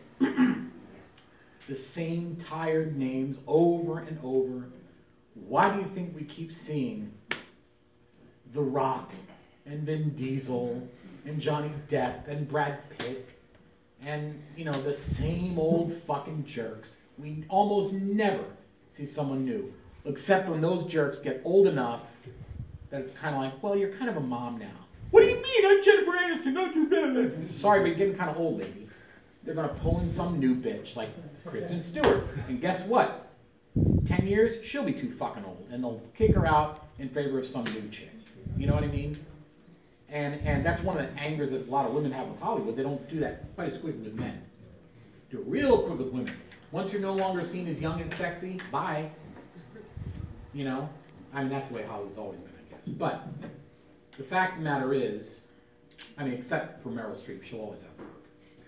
Speaker 1: the same tired names over and over. Why do you think we keep seeing The Rock and Vin Diesel and Johnny Depp and Brad Pitt and, you know, the same old fucking jerks? We almost never see someone new, except when those jerks get old enough that it's kind of like, well, you're kind of a mom now. What do you mean? I'm Jennifer Aniston, don't you know? Sorry, but you're getting kind of old, lady. They're going to pull in some new bitch like Kristen Stewart. And guess what? 10 years, she'll be too fucking old. And they'll kick her out in favor of some new chick. You know what I mean? And that's one of the angers that a lot of women have with Hollywood. They don't do that quite as quickly with men. Do it real quick with women. Once you're no longer seen as young and sexy, bye. You know? I mean, that's the way Hollywood's always been, I guess. But the fact of the matter is, I mean, except for Meryl Streep, she'll always have work.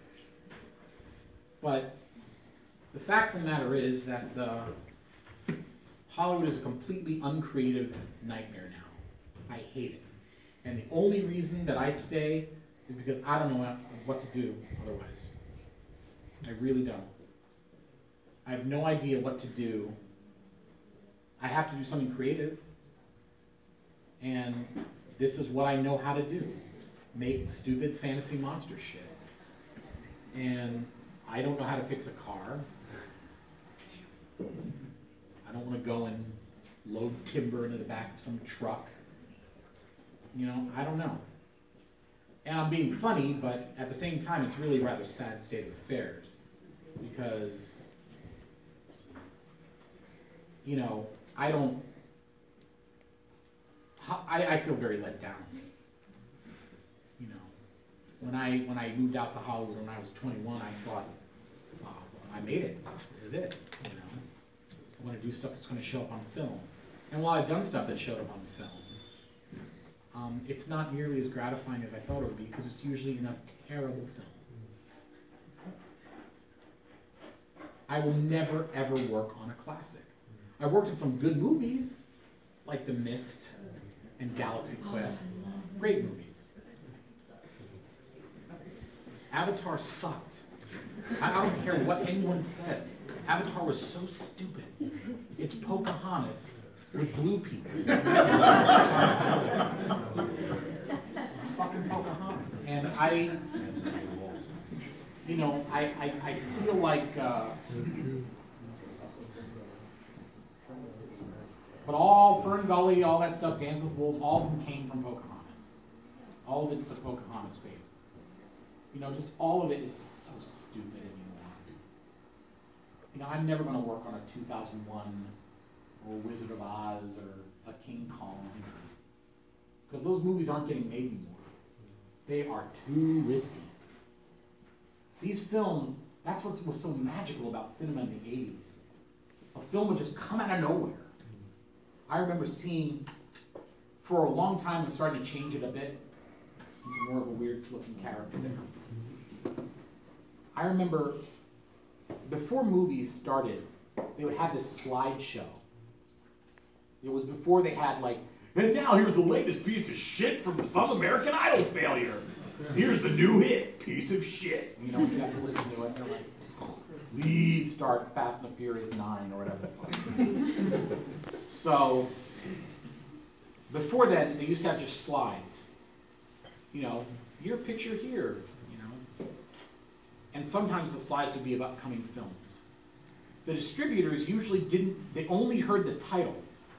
Speaker 1: But the fact of the matter is that Hollywood is a completely uncreative nightmare now. I hate it. And the only reason that I stay is because I don't know what to do otherwise. I really don't. I have no idea what to do. I have to do something creative. And this is what I know how to do. Make stupid fantasy monster shit. And I don't know how to fix a car. I don't want to go and load timber into the back of some truck. You know, I don't know. And I'm being funny, but at the same time, it's really a rather sad state of affairs. Because, you know, I feel very let down. You know, when I moved out to Hollywood when I was 21, I thought, wow, I made it. This is it. You know, I want to do stuff that's going to show up on film. And while I've done stuff that showed up on film, it's not nearly as gratifying as I thought it would be because it's usually in a terrible film. I will never ever work on a classic. I worked in some good movies like The Mist and Galaxy Quest. Great movies. Avatar sucked. I don't care what anyone said. Avatar was so stupid. It's Pocahontas with blue people. It's fucking Pocahontas. And I feel like, but all Fern Gully, all that stuff, Dance with Wolves, all of them came from Pocahontas. All of it's the Pocahontas fate. You know, just all of it is just so stupid anymore. You know, I'm never going to work on a 2001 or Wizard of Oz or a King Kong. Because those movies aren't getting made anymore. They are too risky. These films, that's what was so magical about cinema in the 80s. A film would just come out of nowhere. I remember seeing, for a long time, I'm starting to change it a bit. More of a weird looking character there. I remember, before movies started, they would have this slideshow. It was before they had like, and now here's the latest piece of shit from some American Idol failure. Here's the new hit, piece of shit. You know, you have to listen to it, and they're like, please start Fast and the Furious 9 or whatever. So, before then, they used to have just slides. You know, your picture here, you know. And sometimes the slides would be of upcoming films. The distributors usually they only heard the title.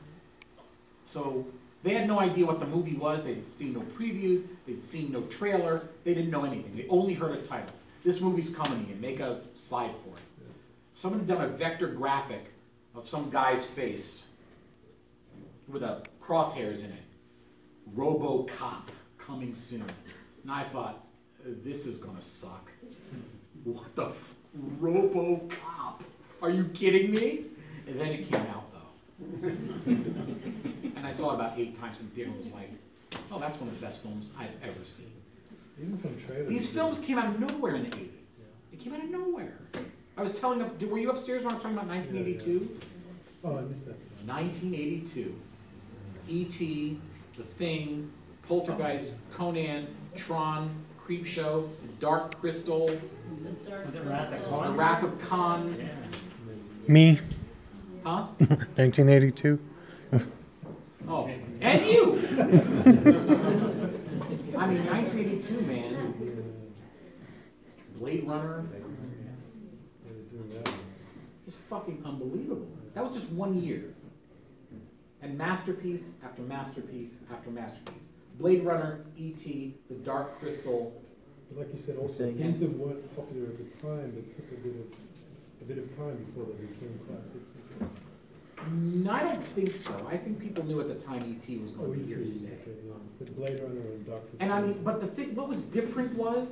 Speaker 1: So they had no idea what the movie was, they'd seen no previews, they'd seen no trailer, they didn't know anything. They only heard a title. This movie's coming in, make a slide for it. Someone had done a vector graphic of some guy's face with a crosshairs in it. RoboCop, coming soon. And I thought, this is gonna suck. What the RoboCop? Are you kidding me? And then it came out though. And I saw it about 8 times in theater and was like, oh, that's one of the best films I've ever seen.
Speaker 9: Even some trailers.
Speaker 1: These films came out of nowhere in the 80s. They came out of nowhere. I was telling them, were you upstairs when I was talking about 1982?
Speaker 9: Yeah. Oh, I missed that.
Speaker 1: 1982. E.T., The Thing, Poltergeist, Conan, Tron, Creepshow, Dark Crystal,
Speaker 2: The
Speaker 1: Wrath of Khan.
Speaker 5: Yeah.
Speaker 9: Me.
Speaker 1: Huh?
Speaker 9: 1982.
Speaker 1: Oh, and you! I mean, 1982, man. Blade Runner. It's fucking unbelievable. That was just 1 year. And masterpiece after masterpiece after masterpiece. Blade Runner, E.T., The Dark Crystal.
Speaker 9: But like you said, also things that weren't popular at the time that took a bit of time before they became classics.
Speaker 1: No, I don't think so. I think people knew at the time E.T. was going to be here to stay.
Speaker 9: Okay, yeah. But Blade Runner and Dark Crystal.
Speaker 1: And I mean, but the thing, what was different was,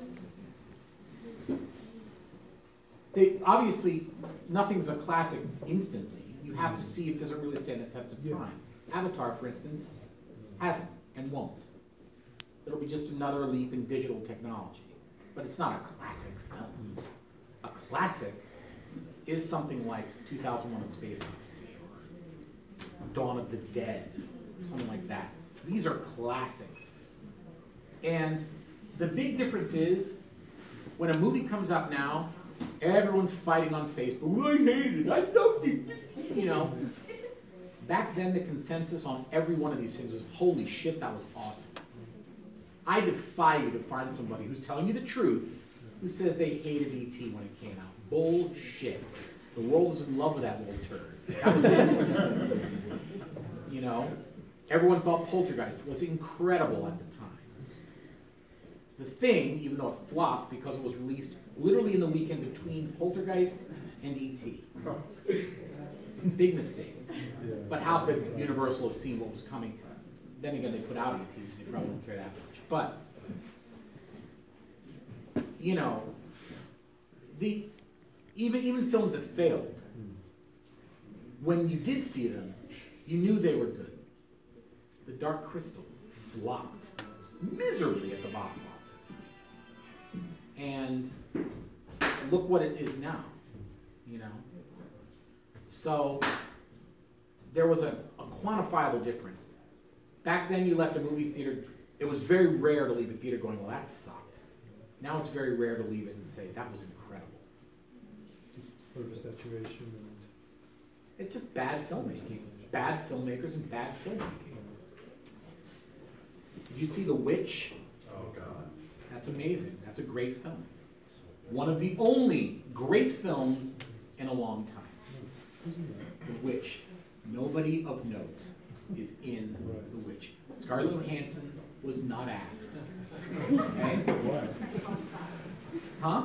Speaker 1: obviously, nothing's a classic instantly. You have to see if it doesn't really stand the test of time. Avatar, for instance, hasn't and won't. It'll be just another leap in digital technology. But it's not a classic film. A classic is something like 2001: A Space Odyssey or Dawn of the Dead, something like that. These are classics. And the big difference is, when a movie comes out now, everyone's fighting on Facebook. I hated it. I loved it. You know. back then the consensus on every one of these things was, holy shit, that was awesome. I defy you to find somebody who's telling you the truth who says they hated E.T. when it came out. Bullshit. The world is in love with that little turd. That was it. You know? Everyone thought Poltergeist was incredible at the time. The Thing, even though it flopped because it was released literally in the weekend between Poltergeist and E.T. Big mistake. But how could Universal have seen what was coming? Then again, they put out E.T., so they probably don't care that much. But, you know, even films that failed, when you did see them, you knew they were good. The Dark Crystal flopped miserably at the box office. And look what it is now, you know? So, there was a quantifiable difference. Back then, you left a movie theater, it was very rare to leave a theater going, well, that sucked. Now it's very rare to leave it and say, that was incredible.
Speaker 9: Just oversaturation and...
Speaker 1: It's just bad filmmaking. Bad filmmakers and bad filmmaking. Did you see The Witch?
Speaker 6: Oh, God.
Speaker 1: That's amazing. That's a great film. One of the only great films in a long time. The Witch. Nobody of note is in The Witch. Scarlett Johansson was not asked. Okay?
Speaker 9: Why?
Speaker 1: Huh?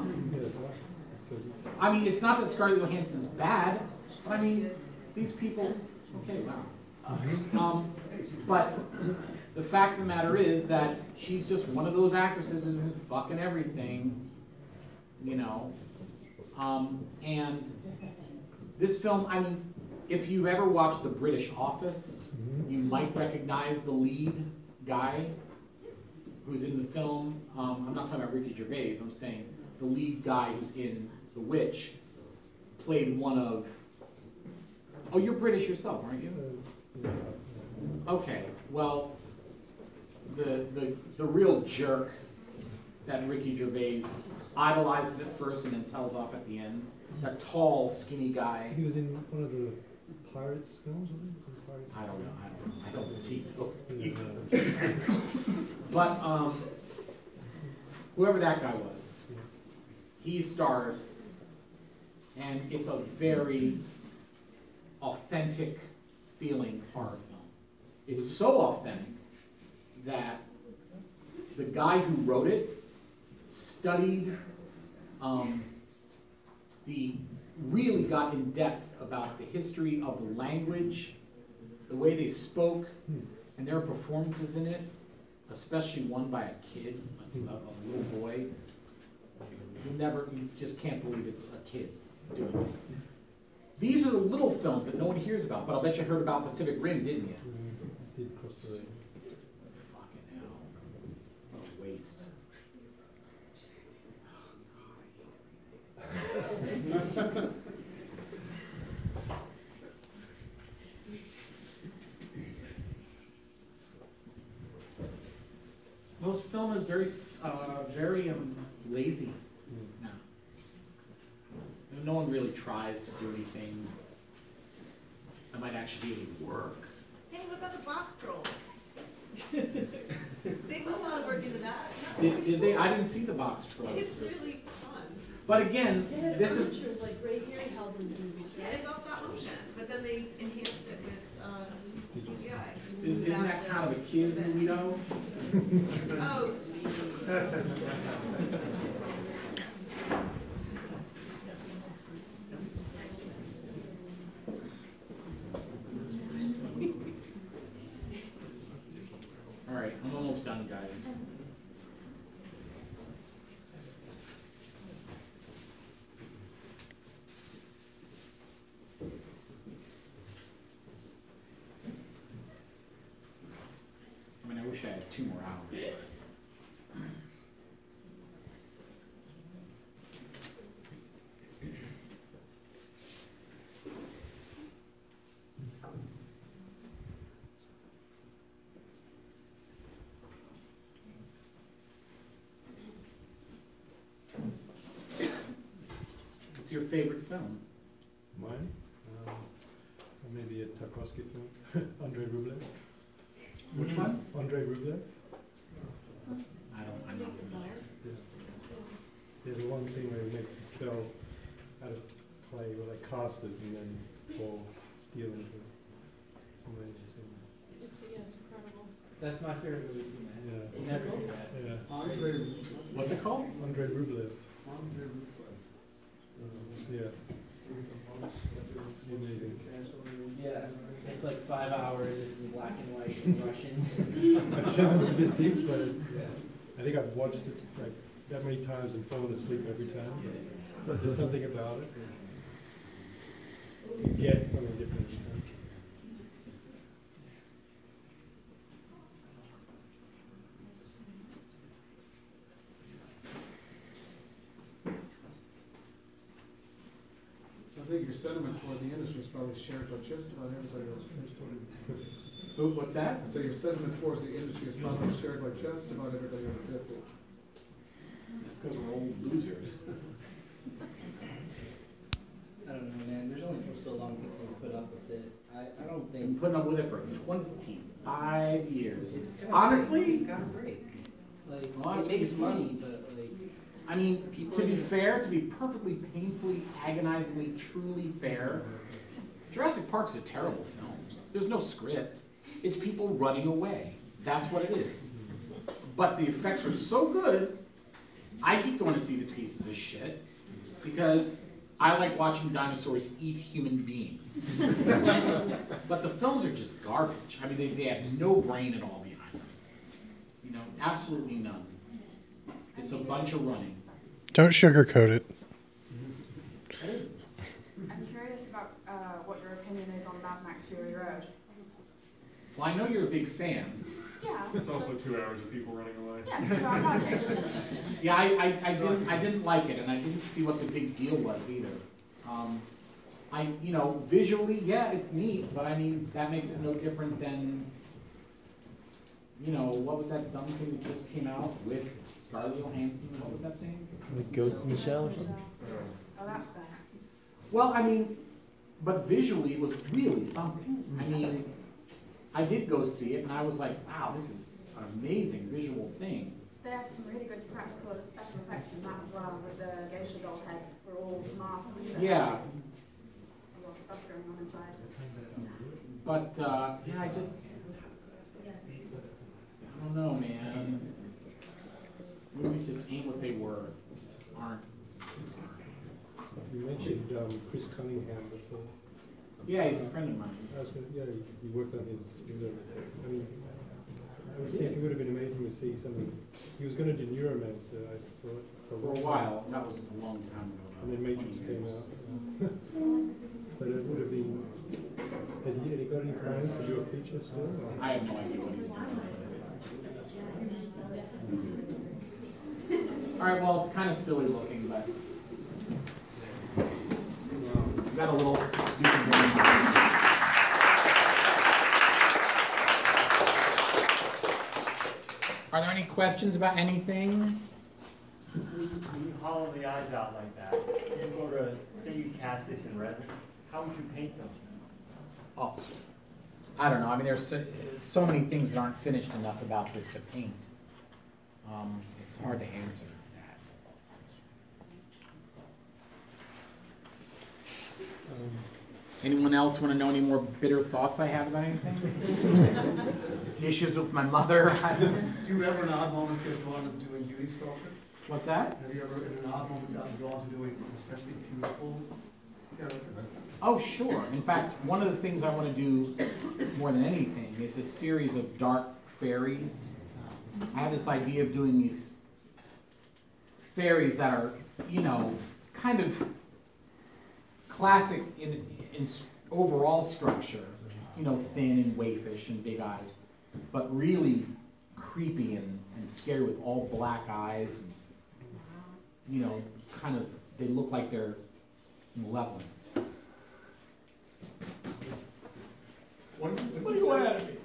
Speaker 1: I mean, it's not that Scarlett Johansson's bad, but I mean, these people, okay, wow. But the fact of the matter is that she's just one of those actresses who's in fucking everything, you know. And this film, I mean, if you've ever watched The British Office, you might recognize the lead guy who's in the film. I'm not talking about Ricky Gervais, I'm saying the lead guy who's in The Witch played one of... Oh, you're British yourself, aren't you? Okay, well, the real jerk that Ricky Gervais idolizes at first and then tells off at the end, that tall, skinny guy.
Speaker 9: He was in one of the Pirates films, wasn't he? Pirates?
Speaker 1: I don't know. I don't see those. But whoever that guy was, he stars, and it's a very authentic feeling horror film. It's so authentic that the guy who wrote it studied really got in depth about the history of the language, the way they spoke, and there are performances in it, especially one by a kid, a little boy. You just can't believe it's a kid doing it. These are the little films that no one hears about, but I'll bet you heard about Pacific Rim, didn't you?
Speaker 9: Did cross the ring.
Speaker 1: Fucking hell. What a waste. Most film is very lazy now. No one really tries to do anything that might actually be any work.
Speaker 12: Hey, look at the box trolls. They put a lot of work into that.
Speaker 1: Did they? I didn't see the box trolls.
Speaker 12: It's really fun.
Speaker 1: But again,
Speaker 2: They had
Speaker 1: this is
Speaker 2: amateurs like Ray Harryhausen's movies,
Speaker 12: Yeah,
Speaker 2: right?
Speaker 12: it's all stop motion, but then they enhanced it with CGI.
Speaker 1: isn't that kind of a kids movie though?
Speaker 12: Oh.
Speaker 1: All right, I'm almost done, guys. I mean, I wish I had 2 more hours. What's your favorite film?
Speaker 9: Mine? Maybe a Tarkovsky film, Andrei Rublev.
Speaker 1: Which one?
Speaker 9: Andrei Rublev.
Speaker 1: I'm not familiar.
Speaker 9: Yeah. There's one scene where he makes this bell out of clay, where they cast it and then pour steel into it. It's amazing.
Speaker 2: It's incredible.
Speaker 4: That's my favorite movie too, man.
Speaker 9: Yeah.
Speaker 4: You never do that.
Speaker 9: Yeah.
Speaker 7: Andrei.
Speaker 1: What's it called?
Speaker 9: Andrei Rublev.
Speaker 7: Andrei Rublev.
Speaker 9: Yeah. Amazing.
Speaker 4: Yeah, it's like 5 hours, it's in black and white in Russian.
Speaker 9: That sounds a bit deep, but it's, I think I've watched it like that many times and fallen asleep every time. But there's something about it. You get something different each time.
Speaker 3: I think your sentiment toward the industry is probably shared by just about everybody else.
Speaker 1: What's that?
Speaker 3: So your sentiment towards the industry is probably shared by just about everybody over 50.
Speaker 1: That's because we're old losers.
Speaker 10: I don't know, man. There's only so long people can put up with it. I don't
Speaker 1: Been
Speaker 10: think.
Speaker 1: putting up with it for 25 years.
Speaker 10: It's gotta
Speaker 1: Honestly,
Speaker 10: break. It's gotta break. Like,
Speaker 1: Well,
Speaker 10: it makes money, but like.
Speaker 1: I mean,
Speaker 10: People
Speaker 1: to
Speaker 10: are
Speaker 1: be
Speaker 10: gonna-
Speaker 1: fair, to be perfectly, painfully, agonizingly, truly fair, Jurassic Park's a terrible film. There's no script. It's people running away. That's what it is. But the effects are so good, I keep going to see the pieces of shit because I like watching dinosaurs eat human beings. But the films are just garbage. I mean, they have no brain at all behind them. You know, absolutely none. It's a bunch of running.
Speaker 13: Don't sugarcoat it.
Speaker 14: I'm curious about what your opinion is on Mad Max Fury Road.
Speaker 1: Well, I know you're a big fan.
Speaker 14: Yeah.
Speaker 6: It's also 2 hours of people running away.
Speaker 14: Yeah, 2 hour project.
Speaker 1: Yeah, I didn't like it, and I didn't see what the big deal was either. You know, visually, yeah, it's neat, but I mean, that makes it no different than, you know, what was that dumb thing that just came out with Scarlett Johansson? What was that thing?
Speaker 9: Like Ghost in the Shell or something?
Speaker 14: Oh, that's bad.
Speaker 1: Well, I mean, but visually it was really something. I mean, I did go see it, and I was like, wow, this is an amazing visual thing.
Speaker 14: They have some really good practical and special effects in that as well, with the geisha doll heads were all masks. And
Speaker 1: Yeah.
Speaker 14: a lot of stuff going on inside.
Speaker 1: But, yeah, I don't know, man. Movies just ain't what they were. Just aren't.
Speaker 9: You mentioned Chris Cunningham before.
Speaker 1: Yeah, he's a friend of mine.
Speaker 9: He worked on his. I mean, I would think it would have been amazing to see something. He was going to do Neuromancer, I thought.
Speaker 1: For a while. That was a long time ago.
Speaker 9: And then Matrix came out. But it would have been. Has he got any plans to do a feature still? Or?
Speaker 1: I have no idea what he's doing. All right, well, it's kind of silly looking, but we got a little stupid one. Are there any questions about anything?
Speaker 5: When you hollow the eyes out like that, if you were to say you cast this in resin, how would you paint them?
Speaker 1: Oh, I don't know. I mean, there's so many things that aren't finished enough about this to paint. It's hard to answer that. Anyone else want to know any more bitter thoughts I have about anything? Issues with my mother?
Speaker 3: Do you ever in odd moments get drawn to doing beauty sculpture?
Speaker 1: What's that?
Speaker 3: Have you ever in an odd moment gotten drawn to doing especially beautiful?
Speaker 1: Oh, sure. In fact, one of the things I want to do more than anything is a series of dark fairies. I have this idea of doing these fairies that are, you know, kind of classic in overall structure, you know, thin and waifish and big eyes, but really creepy and scary with all black eyes. And, you know, kind of, they look like they're malevolent.
Speaker 3: What
Speaker 1: do you want out of me?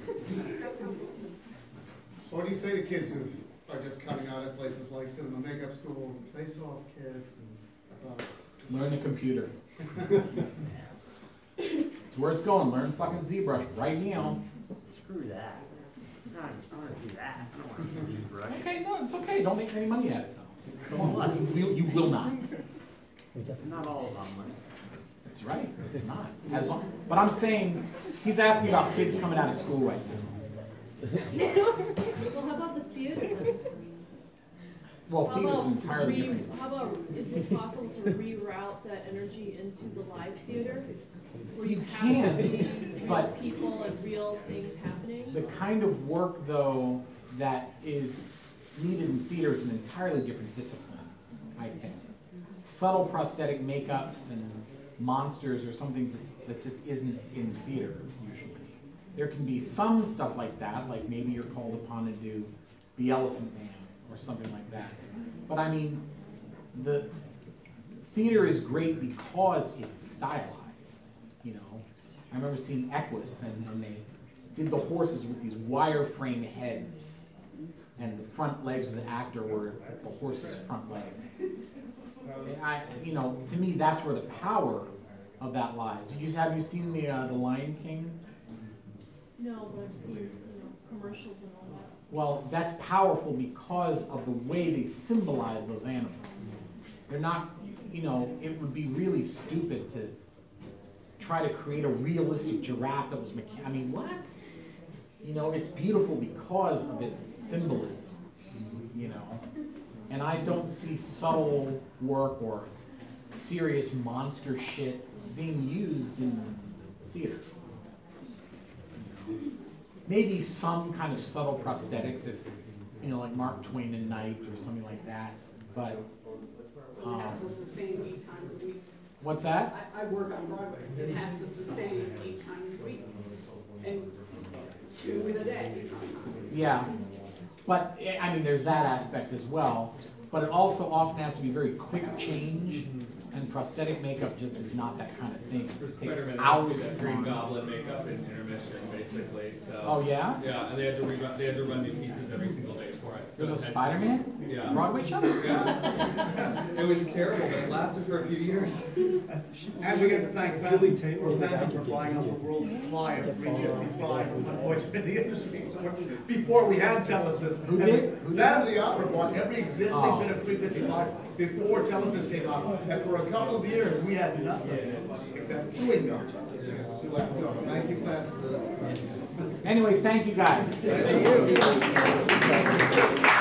Speaker 3: What do you say to kids who are just coming out at places like cinema makeup school, face-off kids, and
Speaker 1: Learn the computer. It's where it's going. Learn fucking ZBrush right now.
Speaker 5: Screw that. I wanna do that. I don't wanna do ZBrush.
Speaker 1: Okay, no, it's okay. Don't make any money at it though. Come on, you will not.
Speaker 5: It's not all about money.
Speaker 1: That's right. It's not. But I'm saying, he's asking about kids coming out of school right now.
Speaker 2: Well, how about the theater?
Speaker 1: Well,
Speaker 2: How
Speaker 1: theater's
Speaker 2: about
Speaker 1: entirely different.
Speaker 2: How about, is it possible to reroute that energy into the live theater? Where you have
Speaker 1: can,
Speaker 2: to see real
Speaker 1: but-
Speaker 2: people and real things happening?
Speaker 1: The kind of work, though, that is needed in theater is an entirely different discipline, I think. Subtle prosthetic makeups and monsters or something that just isn't in theater, usually. There can be some stuff like that, like maybe you're called upon to do The Elephant Man or something like that. But I mean, the theater is great because it's stylized, you know. I remember seeing Equus and they did the horses with these wireframe heads, and the front legs of the actor were the horse's front legs. And you know, to me, that's where the power of that lies. Have you seen the Lion King?
Speaker 2: No, but I've seen, commercials and all that.
Speaker 1: Well, that's powerful because of the way they symbolize those animals. They're not, it would be really stupid to try to create a realistic giraffe that was I mean, what? It's beautiful because of its symbolism, And I don't see subtle work or serious monster shit being used in theater. Maybe some kind of subtle prosthetics, if like Mark Twain and Night or something like that. But
Speaker 15: It has to sustain 8 times a week.
Speaker 1: What's that?
Speaker 15: I work on Broadway. It has to sustain 8 times a week, and 2 in a day sometimes.
Speaker 1: Yeah, but I mean, there's that aspect as well. But it also often has to be very quick change, and prosthetic makeup just is not that kind of thing. It takes hours
Speaker 16: that
Speaker 1: of
Speaker 16: Green
Speaker 1: time.
Speaker 16: Goblin makeup in intermission, basically. So.
Speaker 1: Oh yeah?
Speaker 16: Yeah, and they had to run new pieces every single day for it. So
Speaker 1: There's a Spider-Man?
Speaker 16: Yeah.
Speaker 1: Broadway show?
Speaker 16: Yeah. It was terrible, but it lasted for a few years.
Speaker 3: And we get to thank Family for buying up the world's supply of 355 at one point in the industry. So before we had Telesys.
Speaker 1: Who did?
Speaker 3: That of the Opera bought every existing
Speaker 1: Oh.
Speaker 3: bit of 355 before Telesys came out. And for a couple of years, we had nothing except chewing gum. Thank you, Pat.
Speaker 1: Anyway, thank you guys.
Speaker 3: Thank you.